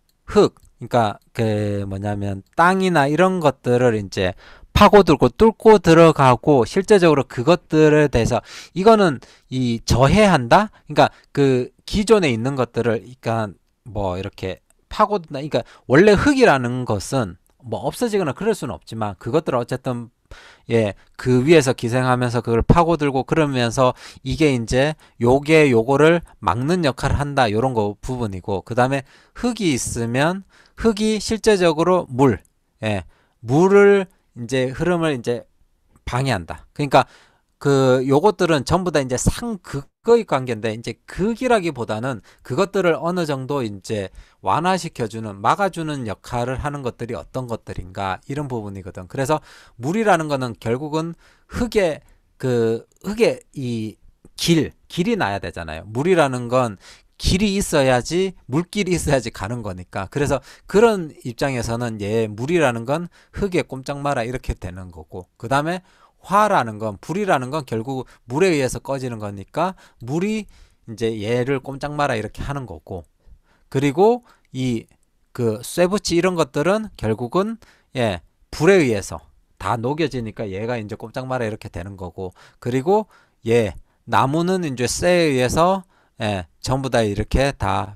흙 그러니까 그 뭐냐면 땅이나 이런 것들을 이제 파고들고 뚫고 들어가고 실제적으로 그것들에 대해서 이거는 이 저해한다 그러니까 그 기존에 있는 것들을 그러니까 뭐 이렇게 파고든다 그러니까 원래 흙이라는 것은 뭐 없어지거나 그럴 수는 없지만 그것들을 어쨌든 예, 그 위에서 기생하면서 그걸 파고들고 그러면서 이게 이제 요게 요거를 막는 역할을 한다. 요런 거 부분이고 그다음에 흙이 있으면 흙이 실제적으로 물, 예, 물을 이제 흐름을 이제 방해한다. 그러니까 그 요것들은 전부 다 이제 상극의 관계인데 이제 극이라기보다는 그것들을 어느 정도 이제 완화시켜주는 막아주는 역할을 하는 것들이 어떤 것들인가 이런 부분이거든. 그래서 물이라는 거는 결국은 흙에 그 흙에 이 길, 길이 나야 되잖아요. 물이라는 건 길이 있어야지 물길이 있어야지 가는 거니까 그래서 그런 입장에서는 얘 물이라는 건 흙에 꼼짝 마라 이렇게 되는 거고 그 다음에 화라는 건 불이라는 건 결국 물에 의해서 꺼지는 거니까 물이 이제 얘를 꼼짝 마라 이렇게 하는 거고 그리고 이 그 쇠붙이 이런 것들은 결국은 예 불에 의해서 다 녹여지니까 얘가 이제 꼼짝 마라 이렇게 되는 거고 그리고 얘 나무는 이제 쇠에 의해서 예 전부 다 이렇게 다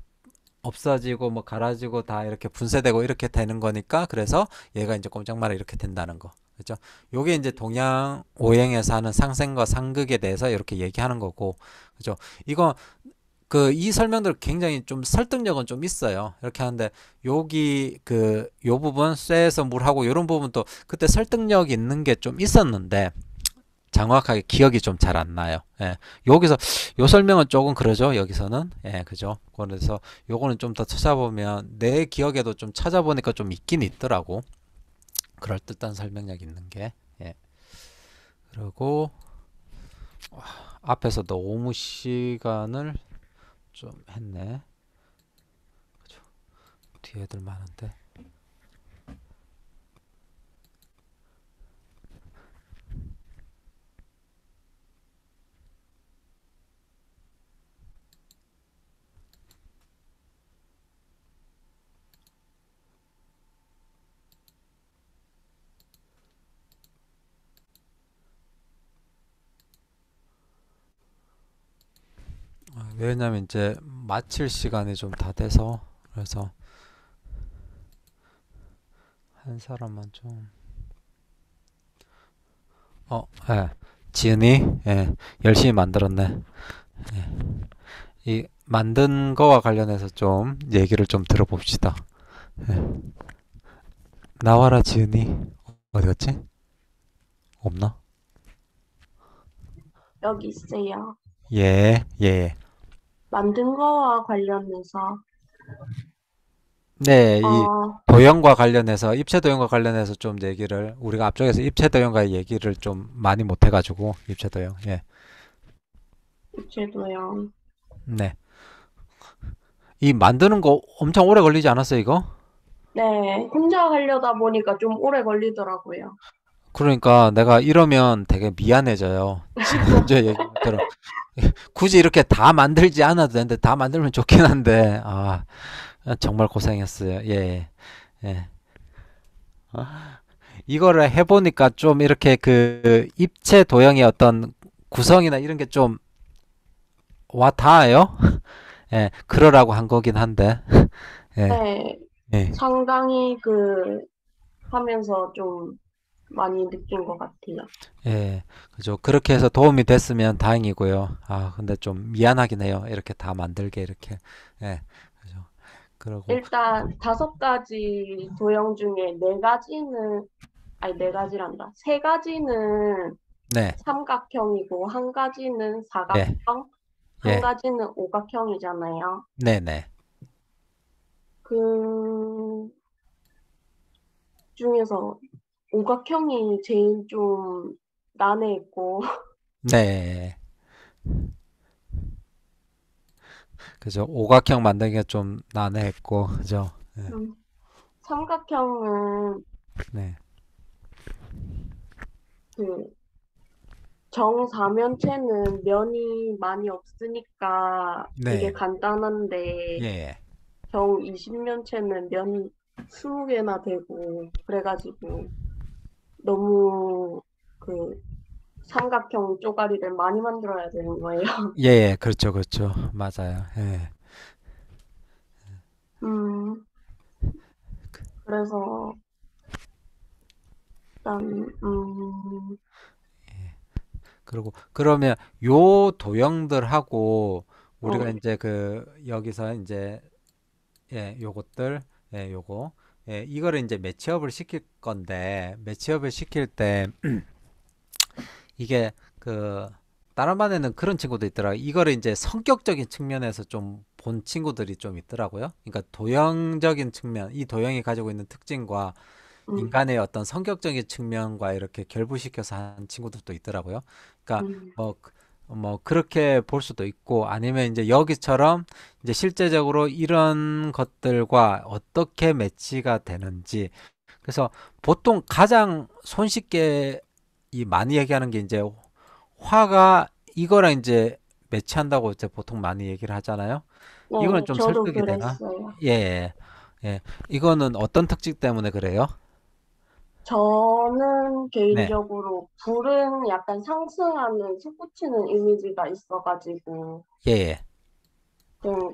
없어지고 뭐 갈아지고 다 이렇게 분쇄되고 이렇게 되는 거니까 그래서 얘가 이제 꼼짝 마라 이렇게 된다는 거 그죠? 요게 이제 동양 오행에서 하는 상생과 상극에 대해서 이렇게 얘기하는 거고 그죠? 이거 그 이 설명들 굉장히 좀 설득력은 좀 있어요. 이렇게 하는데 여기 그 요 부분 쇠에서 물하고 이런 부분도 그때 설득력 있는 게 좀 있었는데 정확하게 기억이 좀 잘 안 나요. 예. 여기서 요 설명은 조금 그러죠. 여기서는 예, 그죠. 그래서 요거는 좀 더 찾아보면 내 기억에도 좀 찾아보니까 좀 있긴 있더라고. 그럴듯한 설명력 있는 게 예. 그리고 앞에서 너무 시간을 좀 했네. 그죠. 뒤에 애들 많은데. 아, 왜냐면 이제 마칠 시간이 좀 다 돼서 그래서 한 사람만 좀 어, 예. 지은이 예. 열심히 만들었네. 예. 이 만든 거와 관련해서 좀 얘기를 좀 들어봅시다. 예. 나와라 지은이. 어디 갔지? 없나? 여기 있어요. 예, 예. 만든 거와 관련해서 네, 이 어, 도형과 관련해서 입체 도형과 관련해서 좀 얘기를 우리가 앞쪽에서 입체 도형과 얘기를 좀 많이 못 해가지고 입체 도형. 예. 입체도형. 네. 이 만드는 거 엄청 오래 걸리지 않았어요, 이거? 네, 혼자 하려다 보니까 좀 오래 걸리더라고요. 그러니까 내가 이러면 되게 미안해져요. 지난주에 얘기한 것처럼 굳이 이렇게 다 만들지 않아도 되는데 다 만들면 좋긴 한데 아 정말 고생했어요. 예, 예. 아, 이거를 해보니까 좀 이렇게 그 입체 도형의 어떤 구성이나 이런 게 좀 와 닿아요. 예, 그러라고 한 거긴 한데 예, 네, 예, 상당히 그 하면서 좀 많이 느낀 것 같아요. 예, 그죠. 그렇게 해서 도움이 됐으면 다행이고요. 아, 근데 좀 미안하긴 해요. 이렇게 다 만들게 이렇게. 예, 그죠. 그러고 일단 다섯 가지 도형 중에 네 가지는, 아니 네 가지란다. 세 가지는 네, 삼각형이고 한 가지는 예, 사각형, 한 예, 가지는 오각형이잖아요. 네, 네, 그 중에서 오각형이 제일 좀 난해했고, 네, 그죠. 오각형 만들기가 좀 난해했고, 그죠. 예, 음, 삼각형은 네, 그 정사면체는 면이 많이 없으니까 되게 네, 간단한데 예, 정이십면체는 면이 스무 개나 되고 그래가지고 너무 그 삼각형 쪼가리를 많이 만들어야 되는 거예요. 예, 예, 그렇죠, 그렇죠. 맞아요. 예, 음, 그래서 일단 음, 그리고 그러면 요 도형들하고 어, 우리가 이제 그 여기서 이제 예, 요것들, 예, 요거, 예, 이거를 이제 매치업을 시킬 건데, 매치업을 시킬 때, 이게 그, 다른 반에는 그런 친구도 있더라고요. 이거를 이제 성격적인 측면에서 좀 본 친구들이 좀 있더라고요. 그러니까 도형적인 측면, 이 도형이 가지고 있는 특징과 음, 인간의 어떤 성격적인 측면과 이렇게 결부시켜서 한 친구들도 있더라고요. 그러니까 음, 뭐, 그- 뭐 그렇게 볼 수도 있고 아니면 이제 여기처럼 이제 실제적으로 이런 것들과 어떻게 매치가 되는지 그래서 보통 가장 손쉽게 이 많이 얘기하는 게 이제 화가 이거랑 이제 매치한다고 이제 보통 많이 얘기를 하잖아요. 이거는 네, 좀 저도 설득이 되나? 그랬어요. 예, 예. 예. 이거는 어떤 특징 때문에 그래요? 저는 네. 개인적으로 불은 약간 상승하는 솟구치는 이미지가 있어가지고 예, 예. 좀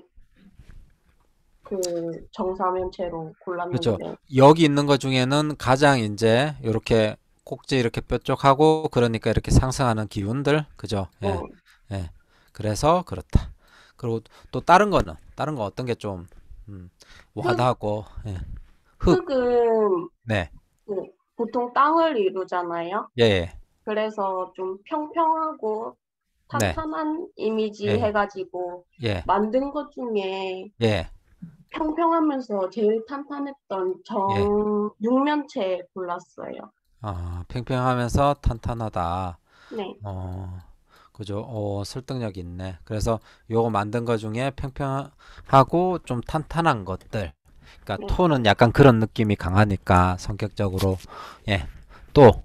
그 정사면체로 그렇죠. 골랐는데 여기 있는 것 중에는 가장 이제 이렇게 꼭지 이렇게 뾰족하고 그러니까 이렇게 상승하는 기운들, 그죠? 예, 네, 예. 그래서 그렇다. 그리고 또 다른 거는 다른 거 어떤 게 좀 음, 흙, 와닿고, 예. 흙, 흙은 네, 그 보통 땅을 이루잖아요. 예, 예, 그래서 좀 평평하고 네, 탄탄한 이미지 예, 해가지고 예, 만든 것 중에 예, 평평하면서 제일 탄탄했던 예. 정 육면체 골랐어요. 아, 평평하면서 탄탄하다. 네, 어, 그죠? 어, 설득력 있네. 그래서 요거 만든 거 중에 평평하고 좀 탄탄한 것들. 그러니까 네. 톤은 약간 그런 느낌이 강하니까 성격적으로. 예. 또,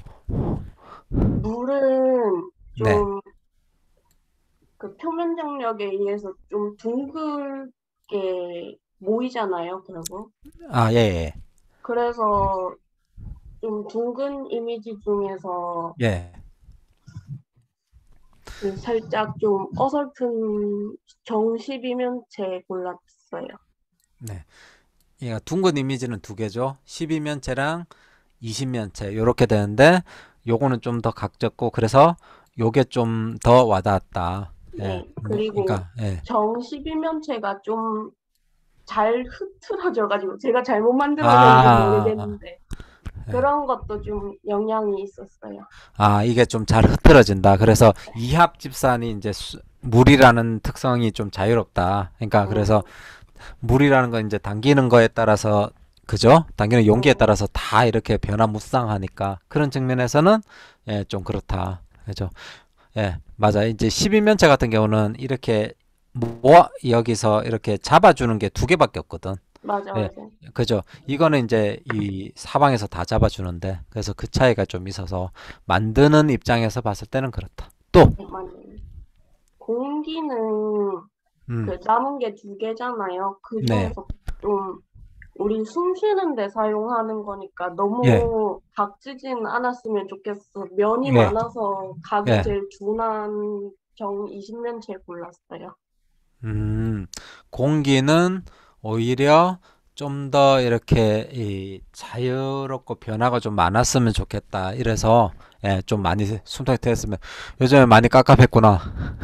물은 네. 좀 그 표면 장력에 의해서 좀 둥글게 모이잖아요, 결국. 아, 예, 예. 그래서 좀 둥근 이미지 중에서 예. 그 살짝 좀 어설픈 정십이면체 골랐어요. 네. 예, 둥근 이미지는 두 개죠. 십이면체랑 이십면체 요렇게 되는데 요거는 좀 더 각졌고 그래서 요게 좀 더 와닿았다. 예. 네, 뭐, 그리고 그러니까 예. 정십이면체가 좀 잘 흐트러져가지고 제가 잘못 만들어졌는지 아, 모르겠는데 예. 그런 것도 좀 영향이 있었어요. 아, 이게 좀 잘 흐트러진다. 그래서 이합 집산이 이제 수, 물이라는 특성이 좀 자유롭다. 그러니까 그래서 물이라는 건 이제 당기는 거에 따라서 그죠? 당기는 용기에 따라서 다 이렇게 변화무쌍하니까 그런 측면에서는 예, 좀 그렇다. 그죠? 예, 맞아. 이제 십이면체 같은 경우는 이렇게 뭐 여기서 이렇게 잡아주는 게 두 개밖에 없거든. 맞아, 예, 맞아. 그죠. 이거는 이제 이 사방에서 다 잡아주는데 그래서 그 차이가 좀 있어서 만드는 입장에서 봤을 때는 그렇다. 또, 네, 맞아요. 공기는 음, 그 남은 게 두 개잖아요. 그 네, 중에서 좀 우리 숨 쉬는데 사용하는 거니까 예, 너무 각지진 않았으면 좋겠어. 면이 예, 많아서 각이 예. 제일 둔한 정 이십면체 골랐어요. 음, 공기는 오히려 좀 더 이렇게 이 자유롭고 변화가 좀 많았으면 좋겠다. 이래서 예, 좀 많이 숨통이 트였으면 요즘에 많이 깝깝했구나.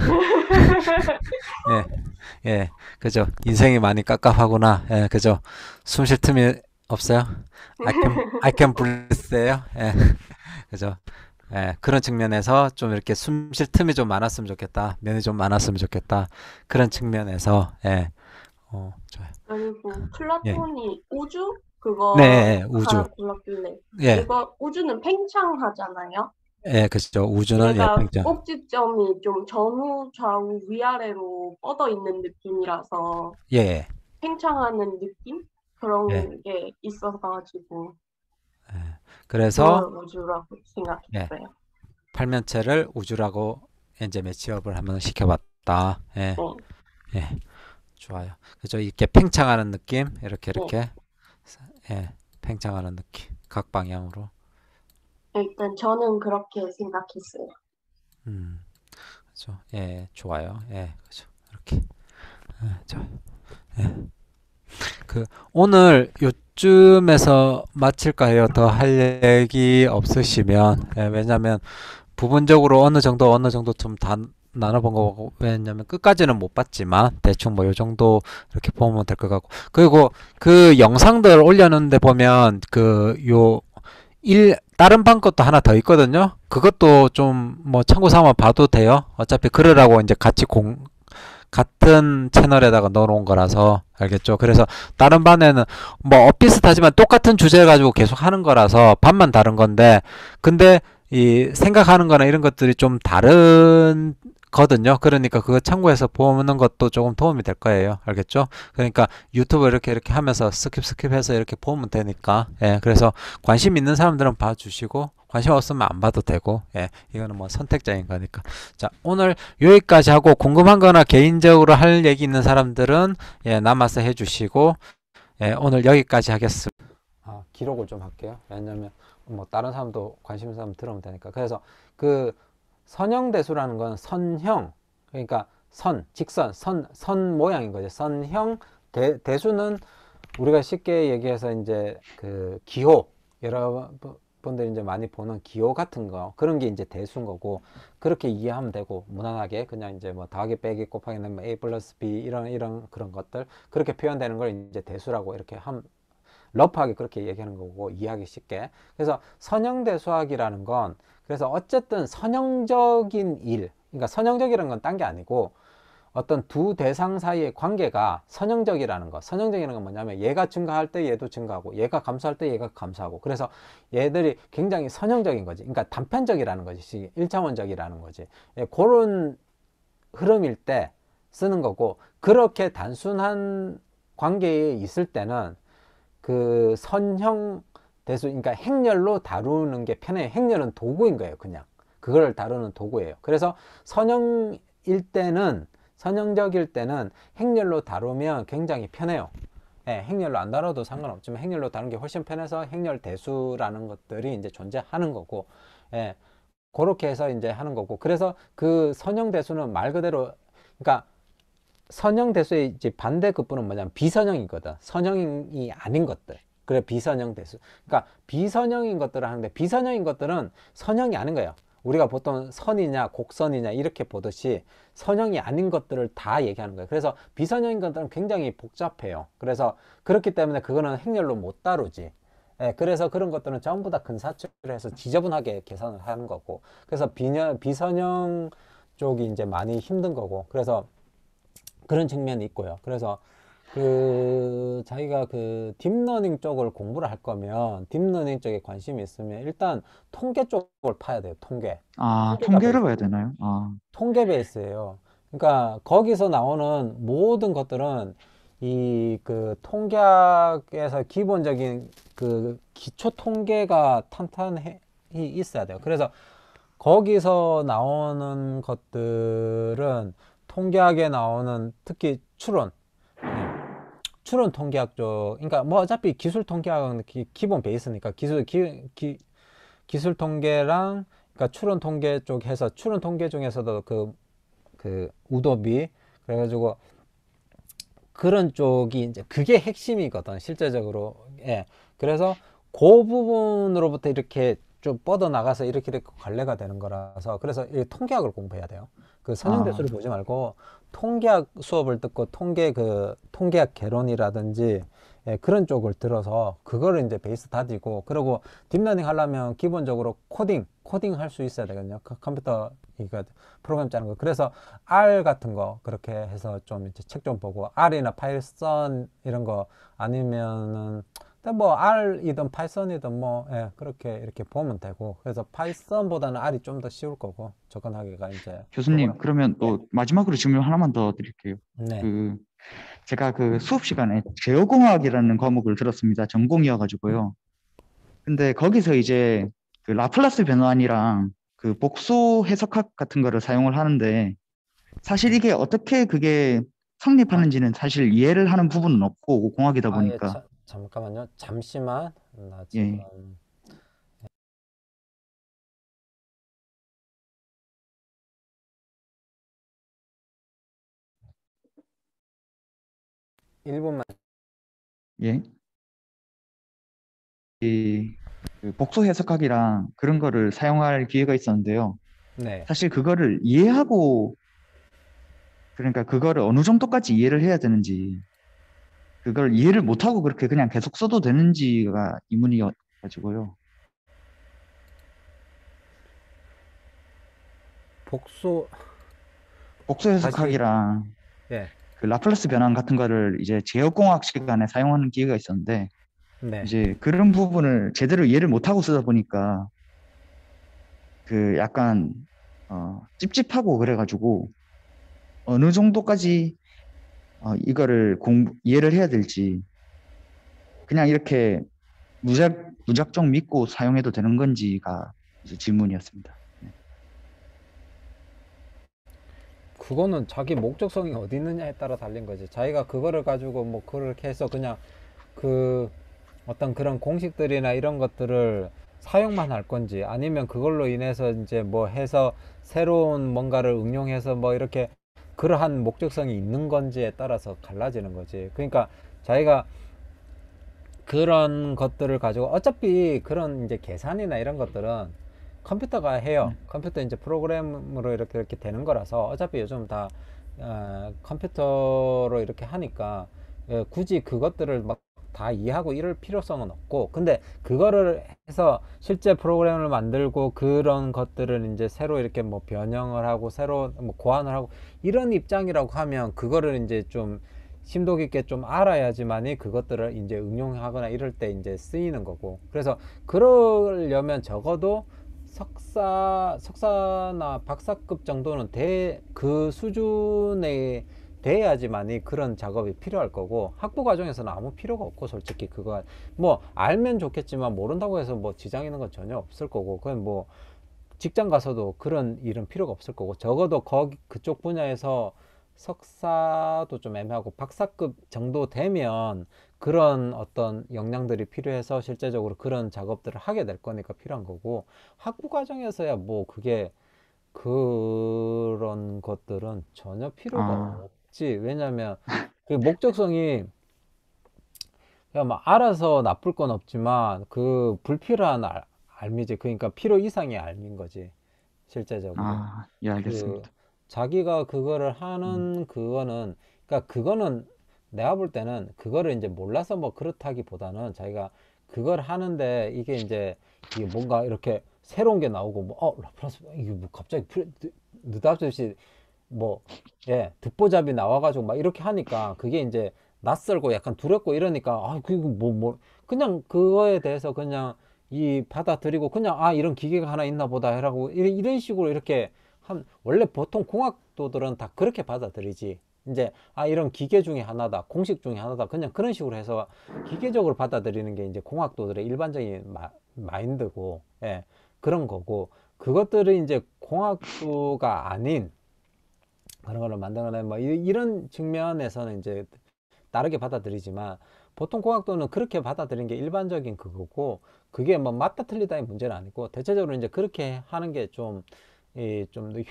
예, 예, 그죠. 인생이 많이 깝깝하구나. 예, 그죠. 숨 쉴 틈이 없어요. I can, I can breathe예요. 예, 그죠. 예, 그런 측면에서 좀 이렇게 숨 쉴 틈이 좀 많았으면 좋겠다. 면이 좀 많았으면 좋겠다. 그런 측면에서 예, 어, 좋아요. 그리고 예, 플라톤이 우주 네, 그거 예, 우주. 하나 골랐길래 예, 이거 우주는 팽창하잖아요. 예, 그죠. 우주는 예, 얘가 팽창. 꼭지점이 좀 전후, 좌우, 위아래로 뻗어 있는 느낌이라서 예, 예, 팽창하는 느낌? 예, 그런 게 있어가지고 예. 그래서 그걸 우주라고 예, 생각했어요. 팔면체를 우주라고 이제 매치업을 한번 시켜봤다. 예, 네, 예, 좋아요. 그죠. 이렇게 팽창하는 느낌, 이렇게 네. 이렇게 예, 팽창하는 느낌, 각 방향으로. 일단 저는 그렇게 생각했어요. 음, 그죠. 예, 좋아요. 예, 그죠. 이렇게. 예, 좋아요. 예. 그 오늘 요쯤에서 마칠까 해요. 더 할 얘기 없으시면. 예, 왜냐면 부분적으로 어느 정도 어느 정도 좀 다 나눠본 거고 왜냐면 끝까지는 못 봤지만 대충 뭐 요 정도 이렇게 보면 될 것 같고 그리고 그 영상들 올려놓는데 보면 그 요 일 다른 방 것도 하나 더 있거든요. 그것도 좀 뭐 참고 삼아 봐도 돼요. 어차피 그러라고 이제 같이 공 같은 채널에다가 넣어놓은 거라서 알겠죠? 그래서 다른 반에는 뭐 비슷하지만 똑같은 주제 가지고 계속 하는 거라서 반만 다른 건데 근데 이 생각하는 거나 이런 것들이 좀 다른 거든요. 그러니까 그거 참고해서 보는 것도 조금 도움이 될 거예요. 알겠죠? 그러니까 유튜브 이렇게 이렇게 하면서 스킵 스킵해서 이렇게 보면 되니까 예, 그래서 관심 있는 사람들은 봐주시고 관심 없으면 안 봐도 되고 예, 이거는 뭐 선택적인 거니까. 자, 오늘 여기까지 하고 궁금한 거나 개인적으로 할 얘기 있는 사람들은 예, 남아서 해주시고 예, 오늘 여기까지 하겠습니다. 아, 기록을 좀 할게요. 왜냐면 뭐 다른 사람도 관심 있는 사람 들으면 되니까. 그래서 그 선형대수라는 건 선형, 그러니까 선, 직선, 선, 선 모양인 거죠. 선형 대, 대수는 우리가 쉽게 얘기해서 이제 그 기호, 여러분들이 이제 많이 보는 기호 같은 거 그런 게 이제 대수인 거고 그렇게 이해하면 되고 무난하게 그냥 이제 뭐 더하기 빼기 곱하기 나누기 a 플러스 b 이런 이런 그런 것들 그렇게 표현되는 걸 이제 대수라고 이렇게 함. 러프하게 그렇게 얘기하는 거고 이해하기 쉽게. 그래서 선형대수학이라는 건 그래서 어쨌든 선형적인 일, 그러니까 선형적이라는 건 딴 게 아니고 어떤 두 대상 사이의 관계가 선형적이라는 거. 선형적이라는 건 뭐냐면 얘가 증가할 때 얘도 증가하고 얘가 감소할 때 얘가 감소하고 그래서 얘들이 굉장히 선형적인 거지. 그러니까 단편적이라는 거지. 일차원적이라는 거지. 예, 그런 흐름일 때 쓰는 거고 그렇게 단순한 관계에 있을 때는 그 선형 대수, 그러니까 행렬로 다루는 게 편해요. 행렬은 도구인 거예요. 그냥 그걸 다루는 도구예요. 그래서 선형일 때는 선형적일 때는 행렬로 다루면 굉장히 편해요. 예, 행렬로 안 다뤄도 상관없지만 행렬로 다루는 게 훨씬 편해서 행렬 대수라는 것들이 이제 존재하는 거고 예, 그렇게 해서 이제 하는 거고. 그래서 그 선형대수는 말 그대로, 그러니까 선형대수의 이제 반대급부는 뭐냐면 비선형이거든. 선형이 아닌 것들. 그래, 비선형대수. 그러니까 비선형인 것들을 하는데, 비선형인 것들은 선형이 아닌 거예요. 우리가 보통 선이냐 곡선이냐 이렇게 보듯이 선형이 아닌 것들을 다 얘기하는 거예요. 그래서 비선형인 것들은 굉장히 복잡해요. 그래서 그렇기 때문에 그거는 행렬로 못 다루지. 예, 그래서 그런 것들은 전부 다 근사치를 해서 지저분하게 계산을 하는 거고. 그래서 비녀, 비선형 쪽이 이제 많이 힘든 거고. 그래서 그런 측면이 있고요. 그래서 그 자기가 그 딥러닝 쪽을 공부를 할 거면 딥러닝 쪽에 관심이 있으면 일단 통계 쪽을 파야 돼요. 통계. 아, 통계가 통계를 베이스. 봐야 되나요? 아, 통계 베이스예요. 그러니까 거기서 나오는 모든 것들은 이 그 통계학에서 기본적인 그 기초 통계가 탄탄히 있어야 돼요. 그래서 거기서 나오는 것들은 통계학에 나오는 특히 추론, 네. 추론 통계학 쪽, 그러니까 뭐 어차피 기술 통계학은 기, 기본 베이스니까 기술 기, 기, 기술 통계랑 그러니까 추론 통계 쪽 해서 추론 통계 중에서도 그 그 우도비 그래가지고 그런 쪽이 이제 그게 핵심이거든 실제적으로. 예. 그래서 그 부분으로부터 이렇게 좀 뻗어 나가서 이렇게 이렇게 관례가 되는 거라서 그래서 이 통계학을 공부해야 돼요. 그 선형대수를 아, 보지 말고 통계학 수업을 듣고 통계 그 통계학 개론이라든지 예, 그런 쪽을 들어서 그거를 이제 베이스 다지고 그리고 딥러닝 하려면 기본적으로 코딩 코딩 할 수 있어야 되거든요. 그 컴퓨터 이거 프로그램 짜는 거. 그래서 R 같은 거 그렇게 해서 좀 이제 책 좀 보고 R이나 파이썬 이런 거 아니면은 뭐 R이든 파이썬이든 뭐 예, 그렇게 이렇게 보면 되고. 그래서 파이썬보다는 R이 좀 더 쉬울 거고 접근하기가 이제 교수님, 프로그램. 그러면 네. 또 마지막으로 질문 하나만 더 드릴게요. 네. 그 제가 그 수업 시간에 제어공학이라는 과목을 들었습니다. 전공이어가지고요. 근데 거기서 이제 그 라플라스 변환이랑 그 복수 해석학 같은 거를 사용을 하는데 사실 이게 어떻게 그게 성립하는지는 사실 이해를 하는 부분은 없고 공학이다 아, 예, 보니까 자, 잠깐만요. 잠시만. 나 예. 지금 일 분만. 예. 이 그 복수 해석학이랑 그런 거를 사용할 기회가 있었는데요. 네. 사실 그거를 이해하고 그러니까 그거를 어느 정도까지 이해를 해야 되는지 그걸 이해를 못하고 그렇게 그냥 계속 써도 되는지가 의문이어가지고요. 복수 복수 다시. 해석학이랑 예. 그 라플라스 변환 같은 거를 이제 제어공학 시간에 사용하는 기회가 있었는데 네. 이제 그런 부분을 제대로 이해를 못하고 쓰다 보니까 그 약간 어, 찝찝하고 그래가지고 어느 정도까지 어, 이거를 공 이해를 해야 될지 그냥 이렇게 무작 무작정 믿고 사용해도 되는 건지가 이제 질문이었습니다. 네. 그거는 자기 목적성이 어디 있느냐에 따라 달린 거지. 자기가 그거를 가지고 뭐 그렇게 해서 그냥 그 어떤 그런 공식들이나 이런 것들을 사용만 할 건지 아니면 그걸로 인해서 이제 뭐 해서 새로운 뭔가를 응용해서 뭐 이렇게 그러한 목적성이 있는 건지에 따라서 갈라지는 거지. 그러니까 자기가 그런 것들을 가지고 어차피 그런 이제 계산이나 이런 것들은 컴퓨터가 해요. 네. 컴퓨터 이제 프로그램으로 이렇게 이렇게 되는 거라서 어차피 요즘 다 어, 컴퓨터로 이렇게 하니까 어, 굳이 그것들을 막 다 이해하고 이럴 필요성은 없고 근데 그거를 해서 실제 프로그램을 만들고 그런 것들을 이제 새로 이렇게 뭐 변형을 하고 새로 뭐 고안을 하고 이런 입장이라고 하면 그거를 이제 좀 심도 깊게 좀 알아야지만이 그것들을 이제 응용하거나 이럴 때 이제 쓰이는 거고. 그래서 그러려면 적어도 석사, 석사나 박사급 정도는 돼, 그 수준에 돼야지만이 그런 작업이 필요할 거고 학부 과정에서는 아무 필요가 없고 솔직히 그거 뭐 알면 좋겠지만 모른다고 해서 뭐 지장 있는 건 전혀 없을 거고 그건 뭐 직장 가서도 그런 일은 필요가 없을 거고 적어도 거기 그쪽 분야에서 석사도 좀 애매하고 박사급 정도 되면 그런 어떤 역량들이 필요해서 실제적으로 그런 작업들을 하게 될 거니까 필요한 거고, 학부 과정에서야 뭐 그게 그런 것들은 전혀 필요가 아, 없지. 왜냐면 그 목적성이 그냥 막 알아서 나쁠 건 없지만 그 불필요한 알, 알미지. 그러니까 필요 이상의 알미인 거지, 실제적으로. 아, 예, 그 알겠습니다. 자기가 그거를 음, 하는 그거는, 그러니까 그거는 내가 볼 때는 그거를 이제 몰라서 뭐 그렇다기보다는 자기가 그걸 하는데 이게 이제 이게 뭔가 이렇게 새로운 게 나오고 뭐 어 라플라스 이게 뭐 갑자기 필- 느- 느닷없이 뭐, 예, 듣보잡이 나와가지고 막 이렇게 하니까 그게 이제 낯설고 약간 두렵고 이러니까, 아, 그거 뭐, 뭐, 그냥 그거에 대해서 그냥 이 받아들이고 그냥, 아, 이런 기계가 하나 있나 보다 해라고 이- 이런 식으로 이렇게 한, 원래 보통 공학도들은 다 그렇게 받아들이지. 이제, 아, 이런 기계 중에 하나다, 공식 중에 하나다. 그냥 그런 식으로 해서 기계적으로 받아들이는 게 이제 공학도들의 일반적인 마, 마인드고, 예, 그런 거고, 그것들이 이제 공학도가 아닌 그런 거를 만들어내 뭐 이- 이런 측면에서는 이제 다르게 받아들이지만, 보통 공학도는 그렇게 받아들이는 게 일반적인 그거고, 그게 뭐 맞다 틀리다의 문제는 아니고, 대체적으로 이제 그렇게 하는 게 좀 이 좀 더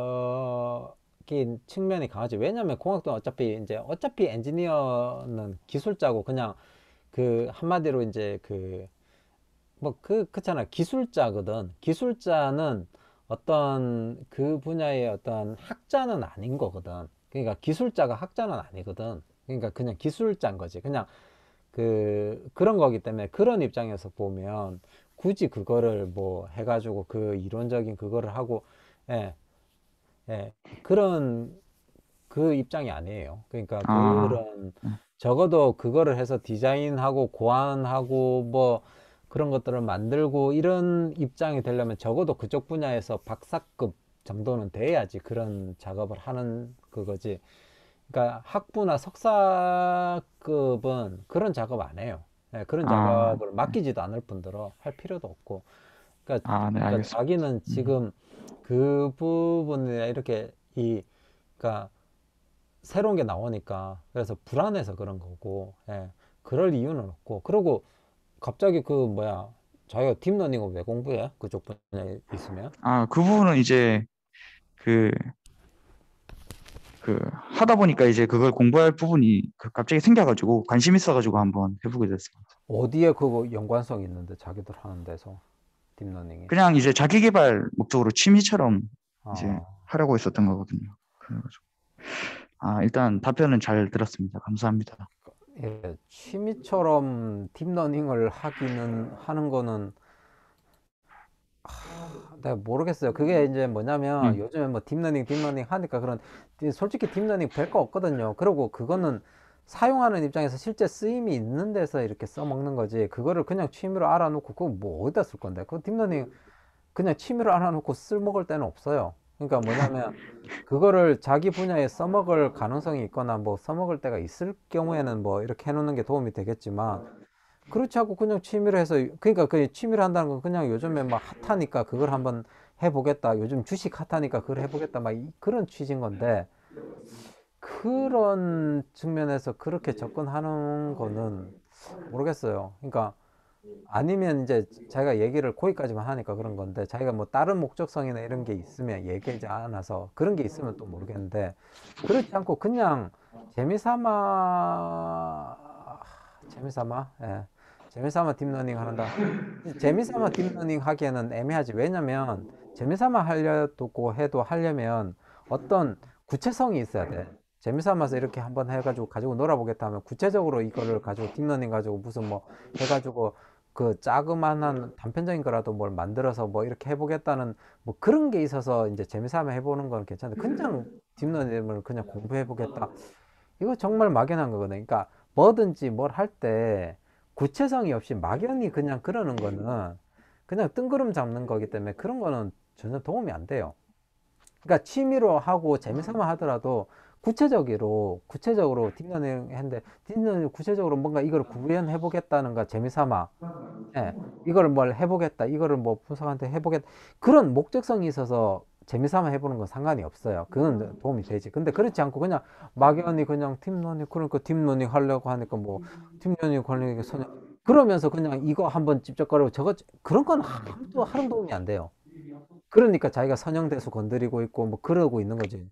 효율적인 측면이 강하지. 왜냐면 공학도는 어차피 이제 어차피 엔지니어는 기술자고, 그냥 그 한마디로 이제 그 뭐 그 그렇잖아, 기술자거든. 기술자는 어떤 그 분야의 어떤 학자는 아닌 거거든. 그러니까 기술자가 학자는 아니거든. 그러니까 그냥 기술자인 거지. 그냥 그 그런 거기 때문에, 그런 입장에서 보면 굳이 그거를 뭐 해가지고 그 이론적인 그거를 하고, 예, 예, 그런 그 입장이 아니에요. 그러니까 아, 그런, 음, 적어도 그거를 해서 디자인하고 고안하고 뭐 그런 것들을 만들고 이런 입장이 되려면 적어도 그쪽 분야에서 박사급 정도는 돼야지 그런 작업을 하는 그거지. 그러니까 학부나 석사급은 그런 작업 안 해요. 예, 그런 아, 작업을 네. 맡기지도 않을 뿐더러 할 필요도 없고. 그러니까, 아, 네, 그러니까 알겠습니다. 자기는 음, 지금 그 부분에 이렇게 이, 그러니까 새로운 게 나오니까 그래서 불안해서 그런 거고, 예, 그럴 이유는 없고. 그리고 갑자기 그 뭐야, 자기가 딥러닝을 왜 공부해? 그쪽 분야에 있으면. 아, 그 부분은 이제 그, 그 하다 보니까 이제 그걸 공부할 부분이 그 갑자기 생겨가지고 관심 있어가지고 한번 해보게 됐습니다. 어디에 그거 연관성이 있는데 자기들 하는 데서 딥러닝이. 그냥 이제 자기 개발 목적으로 취미처럼 이제 아, 하려고 했었던 거거든요. 그래가지고 아, 일단 답변은 잘 들었습니다. 감사합니다. 예, 취미처럼 딥러닝을 하기는 하는 거는 내가 모르겠어요. 그게 이제 뭐냐면 음, 요즘에 뭐 딥러닝 딥러닝 하니까 그런, 솔직히 딥러닝 별 거 없거든요. 그리고 그거는 사용하는 입장에서 실제 쓰임이 있는 데서 이렇게 써먹는 거지. 그거를 그냥 취미로 알아놓고 그거 뭐 어디다 쓸 건데? 그 딥러닝 그냥 취미로 알아놓고 쓸먹을 때는 없어요. 그러니까 뭐냐면 그거를 자기 분야에 써먹을 가능성이 있거나 뭐 써먹을 때가 있을 경우에는 뭐 이렇게 해놓는 게 도움이 되겠지만, 그렇지 않고 그냥 취미로 해서, 그러니까 그 취미로 한다는 건 그냥 요즘에 막 핫하니까 그걸 한번 해보겠다, 요즘 주식 핫하니까 그걸 해보겠다, 막 그런 취지인 건데, 그런 측면에서 그렇게 접근하는 거는 모르겠어요. 그러니까 아니면 이제 자기가 얘기를 거기까지만 하니까 그런 건데, 자기가 뭐 다른 목적성이나 이런 게 있으면 얘기하지 않아서 그런 게 있으면 또 모르겠는데, 그렇지 않고 그냥 재미삼아, 재미삼아, 예, 재미삼아 딥러닝 한다. 재미삼아 딥러닝 하기에는 애매하지. 왜냐면 재미삼아 하려고 해도 하려면 어떤 구체성이 있어야 돼. 재미삼아서 이렇게 한번 해가지고 가지고 놀아보겠다 하면 구체적으로 이거를 가지고 딥러닝 가지고 무슨 뭐 해가지고 그 자그마한 단편적인 거라도 뭘 만들어서 뭐 이렇게 해보겠다는 뭐 그런 게 있어서 이제 재미삼아 해보는 건 괜찮은데, 그냥 딥러닝을 그냥 공부해보겠다, 이거 정말 막연한 거거든. 그러니까 뭐든지 뭘 할 때 구체성이 없이 막연히 그냥 그러는 거는 그냥 뜬구름 잡는 거기 때문에 그런 거는 전혀 도움이 안 돼요. 그러니까 취미로 하고 재미삼아 하더라도 구체적으로 구체적으로 딥러닝 했는데, 딥러닝 구체적으로 뭔가 이걸 구현해 보겠다는가, 재미삼아, 예, 이걸 뭘 해보겠다, 이거를 뭐 분석한테 해보겠다, 그런 목적성이 있어서 재미삼아 해보는 건 상관이 없어요. 그건 도움이 되지. 근데 그렇지 않고 그냥 막연히 그냥 팀러닝, 그러니까 팀러닝 하려고 하니까 뭐 팀러닝 관리니까 선영 그러면서 그냥 이거 한번 찝쩍거리고 저거 그런 건 하나도 하는 도움이 안 돼요. 그러니까 자기가 선형대수 건드리고 있고 뭐 그러고 있는 거지.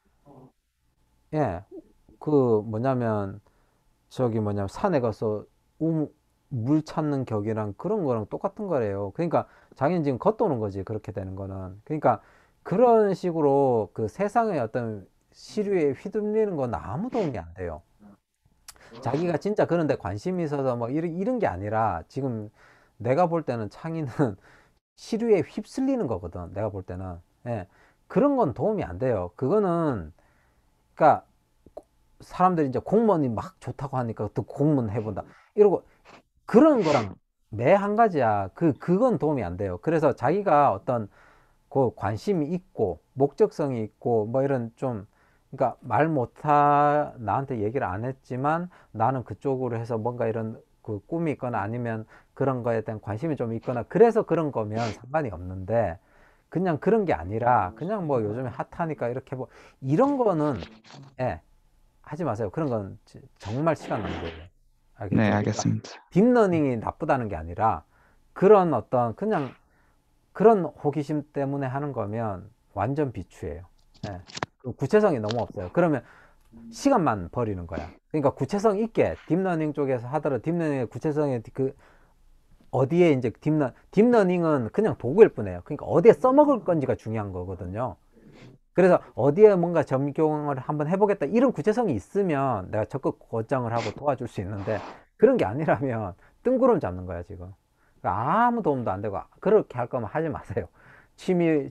예, 그 뭐냐면 저기 뭐냐면 산에 가서 우, 물 찾는 격이랑 그런 거랑 똑같은 거래요. 그러니까 자기는 지금 겉도는 거지. 그렇게 되는 거는. 그러니까 그런 식으로 그 세상의 어떤 시류에 휘둘리는 건 아무 도움이 안 돼요. 자기가 진짜 그런데 관심이 있어서 뭐 이런, 이런 게 아니라 지금 내가 볼 때는 창의는 시류에 휩쓸리는 거거든. 내가 볼 때는. 예. 그런 건 도움이 안 돼요. 그거는 그러니까 사람들이 이제 공무원이 막 좋다고 하니까 또 공무원 해본다. 이러고 그런 거랑 매 한 가지야. 그, 그건 도움이 안 돼요. 그래서 자기가 어떤 그 관심이 있고, 목적성이 있고, 뭐 이런 좀, 그러니까 말 못하, 나한테 얘기를 안 했지만 나는 그쪽으로 해서 뭔가 이런 그 꿈이 있거나 아니면 그런 거에 대한 관심이 좀 있거나 그래서 그런 거면 상관이 없는데 그냥 그런 게 아니라 그냥 뭐 요즘에 핫하니까 이렇게 뭐 이런 거는, 예, 하지 마세요. 그런 건 지- 정말 시간 낭비예요. 알겠죠? 네, 그러니까 알겠습니다. 딥러닝이 나쁘다는 게 아니라 그런 어떤 그냥 그런 호기심 때문에 하는 거면 완전 비추예요. 예. 그 구체성이 너무 없어요. 그러면 시간만 버리는 거야. 그러니까 구체성 있게 딥러닝 쪽에서 하더라도 딥러닝의 구체성이 그 어디에 이제 딥러, 딥러닝은 그냥 도구일 뿐이에요. 그러니까 어디에 써먹을 건지가 중요한 거거든요. 그래서 어디에 뭔가 적용을 한번 해보겠다 이런 구체성이 있으면 내가 적극 권장을 하고 도와줄 수 있는데 그런 게 아니라면 뜬구름 잡는 거야 지금. 그러니까 아무 도움도 안 되고 그렇게 할 거면 하지 마세요. 취미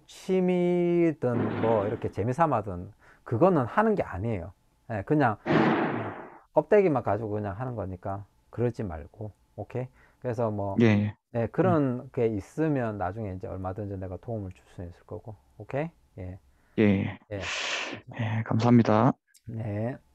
취미든 뭐 이렇게 재미삼아든 그거는 하는 게 아니에요. 예, 그냥 그냥 껍데기만 가지고 그냥 하는 거니까 그러지 말고. 오케이. 그래서 뭐 예, 예. 예, 그런 게 있으면 나중에 이제 얼마든지 내가 도움을 줄 수 있을 거고. 오케이. 예. 예, 예. 예, 감사합니다. 네.